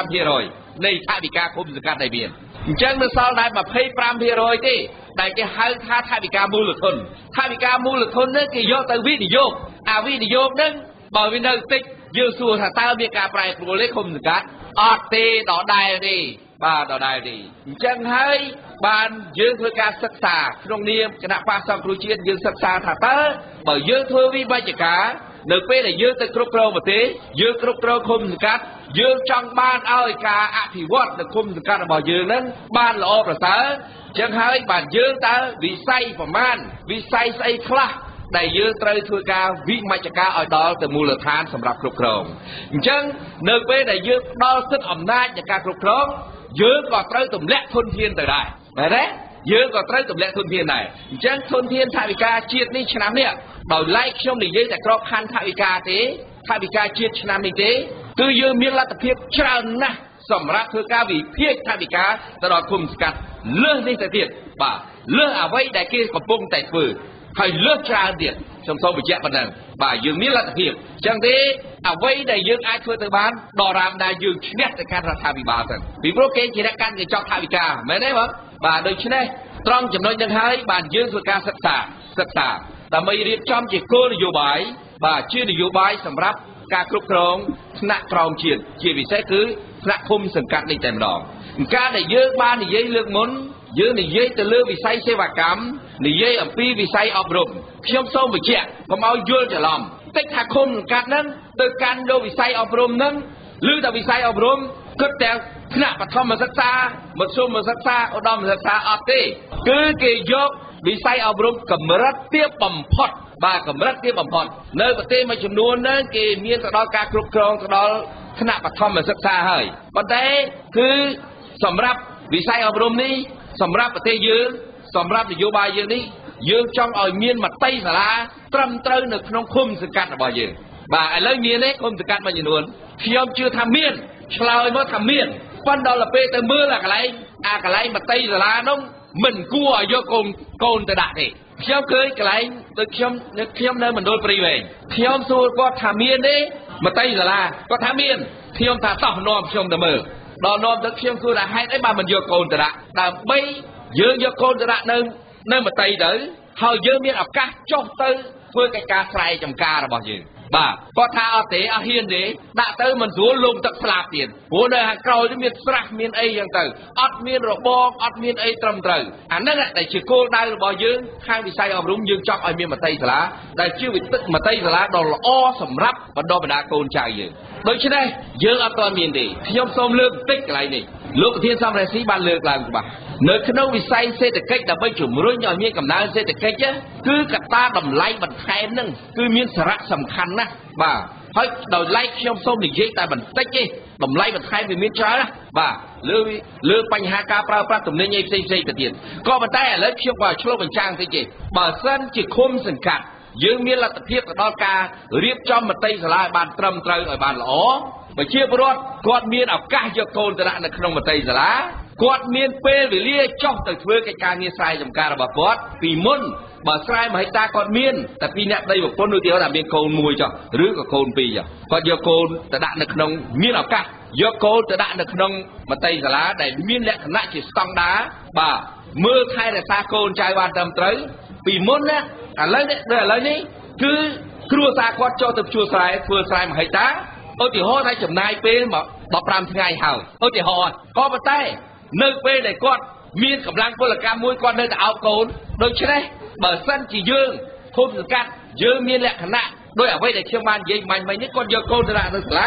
75% នៃថវិកាឃុំសង្កាត់ដែលមានអញ្ចឹងនៅសល់តែ25%ទេដែលគេហៅថាថវិកាមូលធនថវិកាមូលធននេះគេយកទៅវិនិយោគវិនិយោគហ្នឹងបើវានៅតិចយើងសួរថាតើមានការប្រែប្រួលទេឃុំសង្កាត់អត់ទេដដែលទេបាទដដែលទេអញ្ចឹងហើយបានយើងធ្វើការសិក្សាក្នុងនាមគណៈបក្សសង្គ្រោះជាតិយើងសិក្សាថាតើបើយើងធ្វើវិបត្តិការនៅពេលដែលយើងទៅគ្រប់គ្រងប្រទេសយើងគ្រប់គ្រងឃុំសង្កាត់យើងចង់បានឲ្យការអភិវឌ្ឍនៅឃុំសង្កាត់របស់យើងហ្នឹងបានល្អប្រសើរអញ្ចឹងហើយបានយើងតើវិស័យប្រមាណវិស័យស្អីខ្លះដែលយើងត្រូវធ្វើការវិមជ្ឈការឲ្យដល់ទៅមូលដ្ឋានសម្រាប់គ្រប់គ្រងអញ្ចឹងនៅពេលដែលយើងផ្ដល់សិទ្ធិអំណាចនៃការគ្រប់គ្រងយើងក៏ត្រូវទម្លាក់ធនធានទៅដែរមែនទេយើងក៏ត្រូវទម្លាក់ធនធានដែរអញ្ចឹងធនធានថវិកាជាតិនេះឆ្នាំនេះដោយឡែកខ្ញុំនិយាយតែក្របខ័ណ្ឌថវិកាទេថវិកាជាតិឆ្នាំនេះទេគឺយើងមានលទ្ធភាពច្រើនណាស់សម្រាប់ធ្វើការវិភាគថវិកាទៅដល់ឃុំសង្កាត់លើសនេះទៅទៀតបាទលើសអ្វីដែលគេកំពុងតែធ្វើហើយលើសច្រើនទៀតខ្ញុំសូមបញ្ជាក់ប៉ុណ្ណឹងបាទយើងមានលទ្ធភាពអញ្ចឹងទេអ្វីដែលយើងអាចធ្វើទៅបានដរាបណាយើងឈ្នះទៅកាន់រដ្ឋាភិបាលទៅពីព្រោះគេជាអ្នកកាន់កញ្ចក់ថវិកាមែនទេបងបាទដូច្នេះត្រង់ចំណុចហ្នឹងហើយបានយើងធ្វើការសិក្សាដើម្បីរៀបចំជាគោលនយោបាយបាទជានយោបាយសម្រាប់ការគ្រប់គ្រងថ្នាក់ក្រោមជាតិជាពិសេសគឺថ្នាក់ឃុំសង្កាត់នេះតែម្ដងការដែលយើងបាននិយាយលើកមុនយើងនិយាយទៅលើវិស័យសេវាកម្មនិយាយអំពីវិស័យអប់រំខ្ញុំសូមបញ្ជាក់កុំឲ្យយល់ច្រឡំតិចថាឃុំសង្កាត់ហ្នឹងទៅកាន់យកវិស័យអប់រំហ្នឹងឬតែវិស័យអប់រំគិតតែថ្នាក់បឋមសិក្សាមធ្យមសិក្សាឧត្តមសិក្សាអត់ទេគឺគេយកវិស័យអប់រំកម្រិតទាបបំផុតបាទកម្រិតទាបបំផុតនៅប្រទេសមួយចំនួនហ្នឹងគេមានទៅដល់ការគ្រប់គ្រងទៅដល់ថ្នាក់បឋមសិក្សាហើយប៉ុន្តែគឺសម្រាប់វិស័យអប់រំនេះសម្រាប់ប្រទេសយើងសម្រាប់នយោបាយយើងនេះយើងចង់ឲ្យមានមតិសាលាត្រឹមត្រូវនៅក្នុងឃុំសង្កាត់របស់យើងបាទឥឡូវមានទេឃុំសង្កាត់មួយចំនួនខ្ញុំជឿថាមានឆ្លើយមកថាមានប៉ុន្តែដល់ពេលទៅមើលកន្លែងមតិសាលានោះមិនគួរឲ្យយកកូនទៅដាក់ទេខ្ញុំឃើញកន្លែងដូចខ្ញុំនៅមណ្ឌលព្រៃវែងខ្ញុំសួរគាត់ថាមានទេមតិសាលាគាត់ថាមានខ្ញុំថាតោះនាំខ្ញុំទៅមើលដល់នាំទៅខ្ញុំសួរថាហេតុអីបានមិនយកកូនទៅដាក់ដើម្បីយើងយកកូនទៅដាក់នៅមតិទៅហើយយើងមានឱកាសចុះទៅធ្វើកិច្ចការស្រែចម្ការរបស់យើងបាទគាត់ថាអត់ទេអត់ហ៊ានទេដាក់ទៅមិនស្រួលលងទឹកស្លាប់ទៀតព្រោះនៅខាងក្រោយនេះមានស្រះមានអីយ៉ាងទៅអត់មានរបងអត់មានអីត្រឹមត្រូវអាហ្នឹងដែលជាគោលដៅរបស់យើងខាងវិស័យអប់រំយើងចង់ឲ្យមានមតិសាលាដែលជាមតិសាលាដ៏ល្អសម្រាប់បណ្ដុះបណ្ដាលកូនចៅយើងដូច្នេះយើងអត់ទាន់មានទេខ្ញុំសូមលើកបន្តិចកន្លែងនេះលោកប្រធានសំរងស៊ីបានលើកឡើងច្បាស់នៅក្នុងវិស័យសេដ្ឋកិច្ចដើម្បីជំរុញឲ្យមានកំណើនសេដ្ឋកិច្ចគឺកត្តាតម្លៃបន្ថែមហ្នឹងគឺមានសារៈសំខាន់ណាស់បាទហើយដោយឡែកខ្ញុំសូមនិយាយតែបន្តិចទេតម្លៃបន្ថែមវាមានច្រើនណាស់បាទលើបញ្ហាការប្រើប្រាស់ទំនិញឯផ្សេងទៅទៀតក៏ប៉ុន្តែឥឡូវខ្ញុំក៏ឆ្លុះបញ្ចាំងតិចទេបើសិនជាឃុំសង្កាត់យើងមានលទ្ធភាពទៅដល់ការរៀបចំមតិសាលាឲ្យបានត្រឹមត្រូវឲ្យបានល្អប្រជាពលរដ្ឋគាត់មានឱកាសយកកូនទៅដាក់នៅក្នុងមតិសាលាគាត់មានពេលវេលាចុះទៅធ្វើកិច្ចការងារស្រែចម្ការរបស់គាត់ពីមុនបើស្រែ1ហិកតាគាត់មានតែ2អ្នកប្តីប្រពន្ធដូចទៀតតែមានកូន1ចុះឬក៏កូន2ចុះគាត់យកកូនទៅដាក់នៅក្នុងមានឱកាសយកកូនទៅដាក់នៅក្នុងមតិសាលាដែលមានលក្ខណៈជាស្តង់ដារបាទមើលថែរក្សាកូនចៅបានត្រឹមត្រូវពីមុនណាឥឡូវនេះគឺគ្រួសារគាត់ចូលទៅជួស្រែធ្វើស្រែ1ហិកតាឧទាហរណ៍ថាចំណាយពេល15ថ្ងៃហើយឧទាហរណ៍ក៏ប៉ុន្តែនៅពេលដែលគាត់មានកម្លាំងពលកម្មមួយគាត់នៅតែអោបកូនដូច្នេះបើសិនជាយើងឃុំសង្កាត់យើងមានលក្ខណៈដោយអ្វីដែលខ្ញុំបាននិយាយមិញនេះគាត់យកកូនទៅដាក់នៅសាលា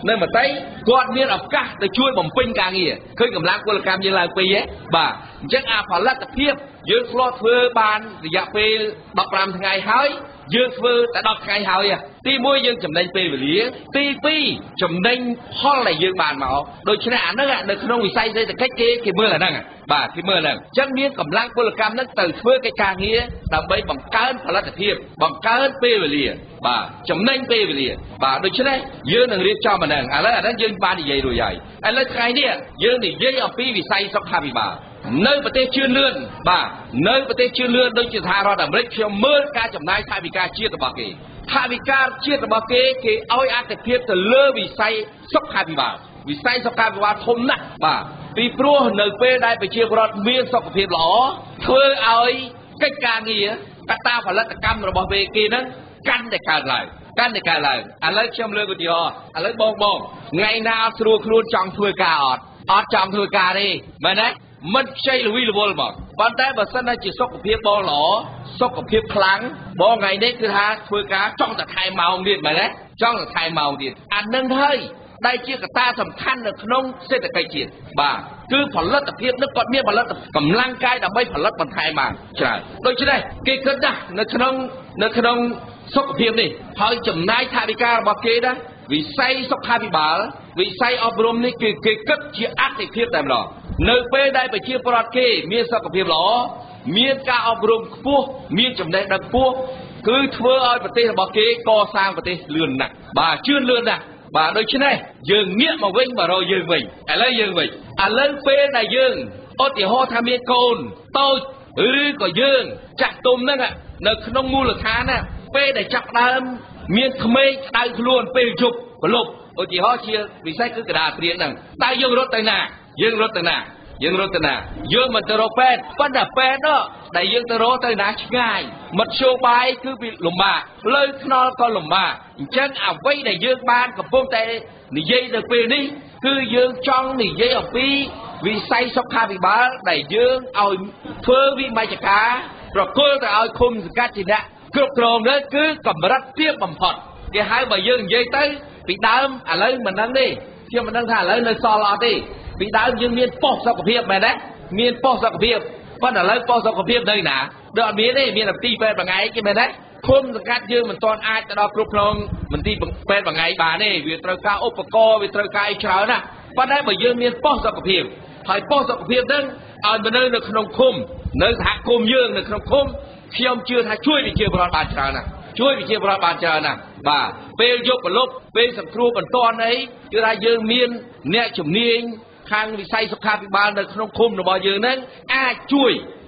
នៅមតីគាត់មានឱកាសទៅជួយបំពេញការងារឃើញកម្លាំងពលកម្មយើងឡើងពីបាទអញ្ចឹងអាផលិតភាពយើងធ្លាប់ធ្វើបានរយៈពេល15ថ្ងៃហើយយើងធ្វើតែ10ថ្ងៃហើយទី1យើងចំណេញពេលវេលាទី2ចំណេញផលដែលយើងបានមកដូច្នេះអាហ្នឹងនៅក្នុងវិស័យសេដ្ឋកិច្ចគេមើលអាហ្នឹងបាទគេមើលហ្នឹងអញ្ចឹងមានកម្លាំងពលកម្មហ្នឹងទៅធ្វើកិច្ចការងារដើម្បីបង្កើនផលិតភាពបង្កើនពេលវេលាបាទចំណេញពេលវេលាបាទដូច្នេះយើងនឹងរៀបចំអាហ្នឹងឥឡូវអាហ្នឹងយើងបាននិយាយរួចហើយឥឡូវថ្ងៃនេះយើងនិយាយអំពីវិស័យសុខាភិបាលនៅប្រទេសជឿនលឿនបាទនៅប្រទេសជឿនលឿនដូចជាសហរដ្ឋអាមេរិកខ្ញុំមើលការចំណាយថវិកាជាតិរបស់គេថវិកាជាតិរបស់គេឲ្យអាទិភាពទៅលើវិស័យសុខាភិបាលវិស័យសុខាភិបាលធំណាស់បាទពីព្រោះនៅពេលដែលប្រជាពលរដ្ឋមានសុខភាពល្អធ្វើឲ្យកិច្ចការងារកត្តាផលិតកម្មរបស់គេហ្នឹងកាន់តែកើតឡើងឥឡូវខ្ញុំលើកឧទាហរណ៍ឥឡូវបងថ្ងៃណាអត់ស្រួលខ្លួនចង់ធ្វើការអត់ចង់ធ្វើការទេមែនទេមិនខ្ចីល្វីល្វល់មកប៉ុន្តែបើសិនជាសុខភាពបងល្អសុខភាពខ្លាំងបងថ្ងៃនេះគឺថាធ្វើការចង់តែថែម៉ោងទៀតមែនទេចង់តែថែម៉ោងទៀតអានឹងហើយដែលជាកត្តាសំខាន់នៅក្នុងសេដ្ឋកិច្ចជាតិបាទគឺផលិតភាពនឹងគាត់មានផលិតកម្លាំងកាយដើម្បីផលិតបន្ថែមបានច្រើនដូច្នេះគេគិតណានៅក្នុងសុខភាពនេះហើយចំណាយថវិការបស់គេណាវិស័យសុខាភិបាលវិស័យអប់រំនេះគឺគេគិតជាអតិភិបតែម្ដងនៅពេលដែលប្រជាពលរដ្ឋគេមានសុខភាពល្អមានការអប់រំខ្ពស់មានចំណេះដឹងខ្ពស់គឺធ្វើឲ្យប្រទេសរបស់គេកសាងប្រទេសលឿនណាស់បាទជឿនលឿនណាស់បាទដូច្នេះយើងងាកមកវិញមករកយើងវិញឥឡូវពេលដែលយើងឧទាហរណ៍ថាមានកូនតូចឬក៏យើងចាស់ទុំហ្នឹងនៅក្នុងមូលដ្ឋានណាពេលដែលចាប់ដើមមានក្មេងក្តៅខ្លួនពេលយប់ប្រឡប់ឧទាហរណ៍ជាវិស័យគឺកណ្ដាលព្រានហ្នឹងតែយើងរត់ទៅណាយើងមិនទៅរកពេទ្យប៉ុន្តែពេទ្យនោះដែលយើងទៅរកទៅណាឆ្ងាយមធ្យោបាយគឺពីលំបាកផ្លូវថ្នល់ក៏លំបាកអញ្ចឹងអ្វីដែលយើងបានកំពុងតែនិយាយនៅពេលនេះគឺយើងចង់និយាយអំពីវិស័យសុខាភិបាលដែលយើងឲ្យធ្វើវិមជ្ឈការប្រគល់ទៅឲ្យឃុំសង្កាត់ជាអ្នកគ្រប់គ្រងនោះគឺកម្រិតទាបបំផុតគេហៅបើយើងនិយាយទៅពីដើមឥឡូវមិនដឹងទេខ្ញុំមិនដឹងថាឥឡូវនៅសល់អត់ទេពីដើមយើងមានប៉ុស្តិ៍សុខភាពមែនទេមានប៉ុស្តិ៍សុខភាពប៉ុន្តែឥឡូវប៉ុស្តិ៍សុខភាពនៅណាដូចអត់មានទេមានតែទីពេទ្យមួយថ្ងៃគេមែនទេឃុំសង្កាត់យើងមិនទាន់អាចទៅដល់គ្រប់គ្រងមន្ទីរពេទ្យមួយថ្ងៃបានទេវាត្រូវការឧបករណ៍វាត្រូវការអីច្រើនណាស់ប៉ុន្តែបើយើងមានប៉ុស្តិ៍សុខភាពហើយប៉ុស្តិ៍សុខភាពហ្នឹងឲ្យមនុស្សនៅក្នុងឃុំនៅសហគមន៍យើងនៅក្នុងឃុំខ្ញុំជឿថាជួយប្រជាពលរដ្ឋបានច្រើនណាស់បាទពេលយប់ប្រឡប់ពេលសង្គ្រោះបន្ទាន់អីគឺថាយើងមានអ្នកជំនាញខាងវិស័យសុខាភិបាលនៅក្នុងឃុំរបស់យើងហ្នឹងអាចជួយ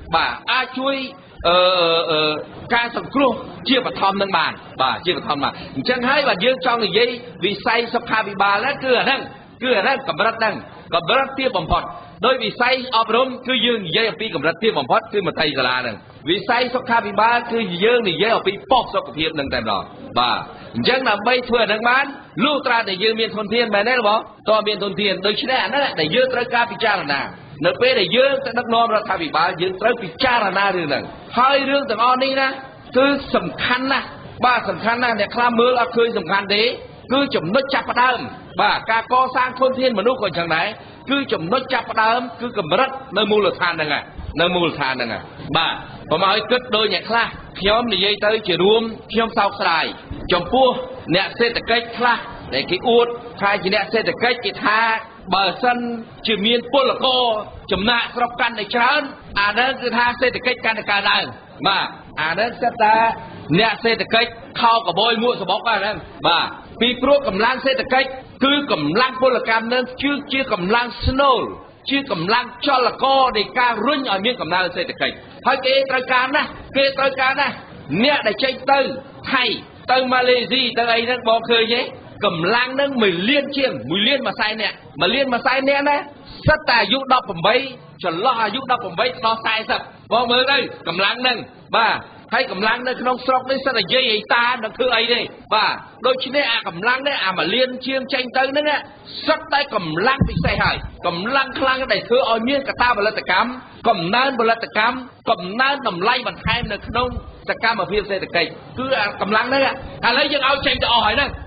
ការសង្គ្រោះជាបឋមនឹងបានបាទជាបឋមបានអញ្ចឹងហើយបាទយើងចង់និយាយវិស័យសុខាភិបាលហ្នឹងគឺអាហ្នឹងកម្រិតទាបបំផុតដោយវិស័យអប់រំគឺយើងនិយាយអំពីកម្រិតទាបបំផុតគឺមន្ត្រីសាលាហ្នឹងវិស័យសុខាភិបាលគឺយើងនិយាយអំពីប៉ុស្តិ៍សុខភាពហ្នឹងតែម្ដងបាទអញ្ចឹងដើម្បីធ្វើអាហ្នឹងបានលុះត្រាតែយើងមានធនធានមែនទេបងតើមានធនធានដូច្នេះអាហ្នឹងដែលយើងត្រូវការពិចារណានៅពេលដែលយើងទៅដឹកនាំរដ្ឋាភិបាលយើងត្រូវពិចារណារឿងហ្នឹងហើយរឿងទាំងអស់នេះណាគឺសំខាន់ណាស់បាទសំខាន់ណាស់អ្នកខ្លះមើលអត់ឃើញសំខាន់ទេគឺចំណុចចាប់ផ្ដើមបាទការកសាងធនធានមនុស្សក៏ចឹងដែរគឺចំណុចចាប់ផ្ដើមគឺកម្រិតនៅមូលដ្ឋានហ្នឹងបាទបើមកឲ្យគិតដូចអ្នកខ្លះខ្ញុំនិយាយទៅជារួមខ្ញុំសោកស្ដាយចំពោះអ្នកសេដ្ឋកិច្ចខ្លះដែលគេអួតថាជាអ្នកសេដ្ឋកិច្ចគេថាបើសិនជាមានពលករចំណាក់ស្រុកកាន់តែច្រើនអាហ្នឹងគឺថាសេដ្ឋកិច្ចកាន់តែកើនឡើងបាទអាហ្នឹងសិតតែអ្នកសេដ្ឋកិច្ចខោកបយមួកសបុកហ្នឹងបាទពីព្រោះកម្លាំងសេដ្ឋកិច្ចគឺកម្លាំងពលកម្មនឹងជាកម្លាំងស្នូលជាកម្លាំងចលករនៃការរុញឲ្យមានកំណើនសេដ្ឋកិច្ចហើយគេត្រូវការណាស់អ្នកដែលចេញទៅថៃទៅម៉ាឡេស៊ីទៅអីហ្នឹងបងឃើញទេកម្លាំងនឹង1លានជាង1លានមួយសែនអ្នកណាសិតតែអាយុ18ចន្លោះអាយុ18ដល់40បងមើលទៅកម្លាំងនឹងបាទហើយកម្លាំងនៅក្នុងស្រុកនេះសិតតែយាយអីតានឹងធ្វើអីទេបាទដូច្នេះអាកម្លាំងនេះអា1លានជាងចេញទៅហ្នឹងសិតតែកម្លាំងពិសេសហើយកម្លាំងខ្លាំងដែលធ្វើឲ្យមានកត្តាផលិតកម្មកំណើនផលិតកម្មកំណើនតម្លៃបន្ថែមនៅក្នុងសកម្មភាពសេដ្ឋកិច្ចគឺអាកម្លាំងហ្នឹងឥឡូវយើងឲ្យចេញទៅអស់ហើយហ្នឹង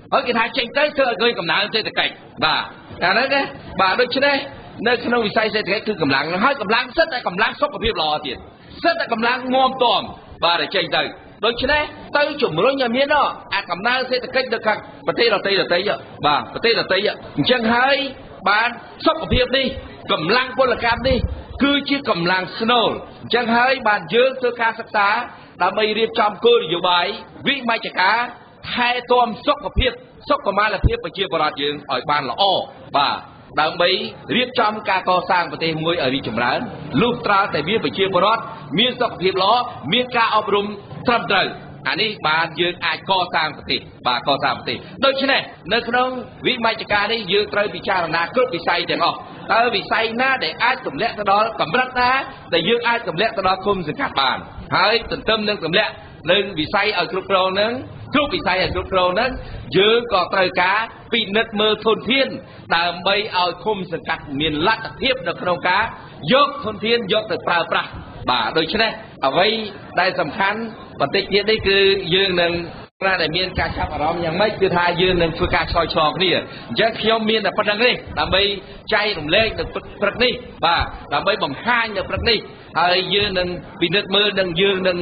ហើយគេថាចេញទៅធ្វើឲ្យឃើញកំណើនសេដ្ឋកិច្ចបាទអាហ្នឹងណាបាទដូច្នេះនៅក្នុងវិស័យសេដ្ឋកិច្ចគឺកម្លាំងហើយកម្លាំងសិតតែកម្លាំងសុខភាពល្អទៀតសិតតែកម្លាំងងាប់ទាំបាទតែចេញទៅដូច្នេះទៅជំរុញឲ្យមានអាកំណើនសេដ្ឋកិច្ចនៅខាងប្រទេសដទៃបាទប្រទេសដទៃអញ្ចឹងហើយបានសុខភាពនេះកម្លាំងពលកម្មនេះគឺជាកម្លាំងស្នូលអញ្ចឹងហើយបានយើងធ្វើការសិក្សាដើម្បីរៀបចំគោលនយោបាយវិមជ្ឈការថែទាំសុខភាពសុខុមាលភាពប្រជាពលរដ្ឋយើងឲ្យបានល្អបាទដើម្បីរៀបចំការកសាងប្រទេសមួយឲ្យរីកចម្រើនលុះត្រាតែមានប្រជាពលរដ្ឋមានសុខភាពល្អមានការអប់រំត្រឹមត្រូវអានេះបានយើងអាចកសាងប្រទេសបាទកសាងប្រទេសដូច្នេះនៅក្នុងវិមជ្ឈការនេះយើងត្រូវពិចារណាគ្រប់វិស័យទាំងអស់តើវិស័យណាដែលអាចទម្លាក់ទៅដល់កម្រិតណាដែលយើងអាចទម្លាក់ទៅដល់គុំសង្កាត់បានហើយទន្ទឹមនឹងទម្លាក់នឹងវិស័យឲ្យគ្រប់គ្រងនឹងគ្រប់វិស័យឲ្យគ្រប់គ្រងនឹងយើងក៏ត្រូវការពិនិត្យមើលធនធានដើម្បីឲ្យគុំសង្កាត់មានលទ្ធភាពនៅក្នុងការយកធនធានយកទៅប្រើប្រាស់បាទដូច្នេះអ្វីដែលសំខាន់បន្តិចទៀតនេះគឺយើងនឹងណាដែលមានការចាប់អារម្មណ៍យ៉ាងម៉េចគឺថាយើងនឹងធ្វើការឆ្លើយឆ្លងគ្នាអញ្ចឹងខ្ញុំមានតែប៉ុណ្្នឹងនេះដើម្បីចែករំលែកនៅព្រឹកនេះបាទដើម្បីបង្ហាញនៅព្រឹកនេះហើយយើងនឹងពិនិត្យមើលនឹងយើងនឹង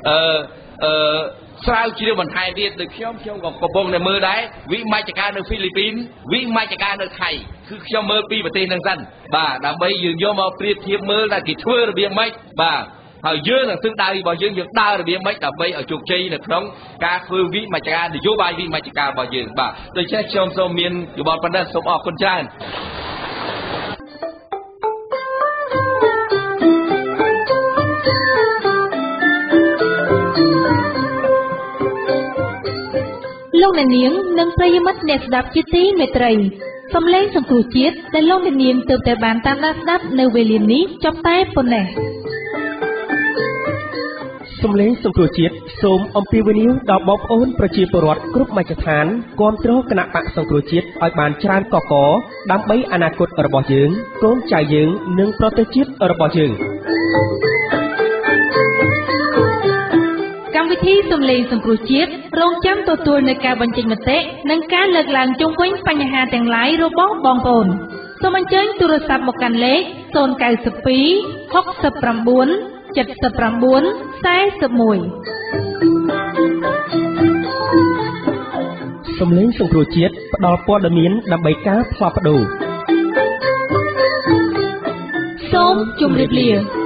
ស្រាវជ្រាវបន្ថែមទៀតដូចខ្ញុំក៏កំពុងតែមើលដែរវិមជ្ឈការនៅហ្វីលីពីនវិមជ្ឈការនៅថៃគឺខ្ញុំមើលពីប្រទេសហ្នឹងសិនបាទដើម្បីយើងយកមកប្រៀបធៀបមើលថាគេធ្វើរបៀបម៉េចបាទហើយយើងនឹងទិសដៅរបស់យើងដើររបៀបម៉េចដើម្បីឲ្យជោគជ័យនៅក្នុងការធ្វើវិមជ្ឈការនយោបាយវិមជ្ឈការរបស់យើងបាទដូច្នេះខ្ញុំសូមមានយោបល់ប៉ុណ្ណេះសូមអរគុណច្រើនលោកអ្នកនាងនិងប្រិយមិត្តអ្នកស្ដាប់ជាទីមេត្រីសំឡេងសង្គ្រោះជាតិដែលលោកអ្នកនាងទើបតែបានតាមដានស្ដាប់នៅវេលានេះចប់តែប៉ុណ្ណេះសំឡេងសង្គ្រោះជាតិសូមអំពាវនាវដល់បងប្អូនប្រជាពលរដ្ឋគ្រប់មជ្ឈដ្ឋានគាំទ្រគណៈបកសង្គ្រោះជាតិឲ្យបានច្រើនកកដើម្បីអនាគតរបស់យើងកូនចៅយើងនិងប្រទេសជាតិរបស់យើងកម្មវិធីសំឡេងសង្គ្រោះជាតិរងចាំទទួលនៅការបញ្ចេញមតិនិងការលើកឡើងជុំវិញបញ្ហាទាំងឡាយរបស់បងប្អូនសូមអញ្ជើញទូរស័ព្ទមកកាន់លេខ092 69 79 41 សំឡេងសង្គ្រោះជាតិផ្ដល់ព័ត៌មានដើម្បីការផ្លាស់ប្ដូរសូមជម្រាបលា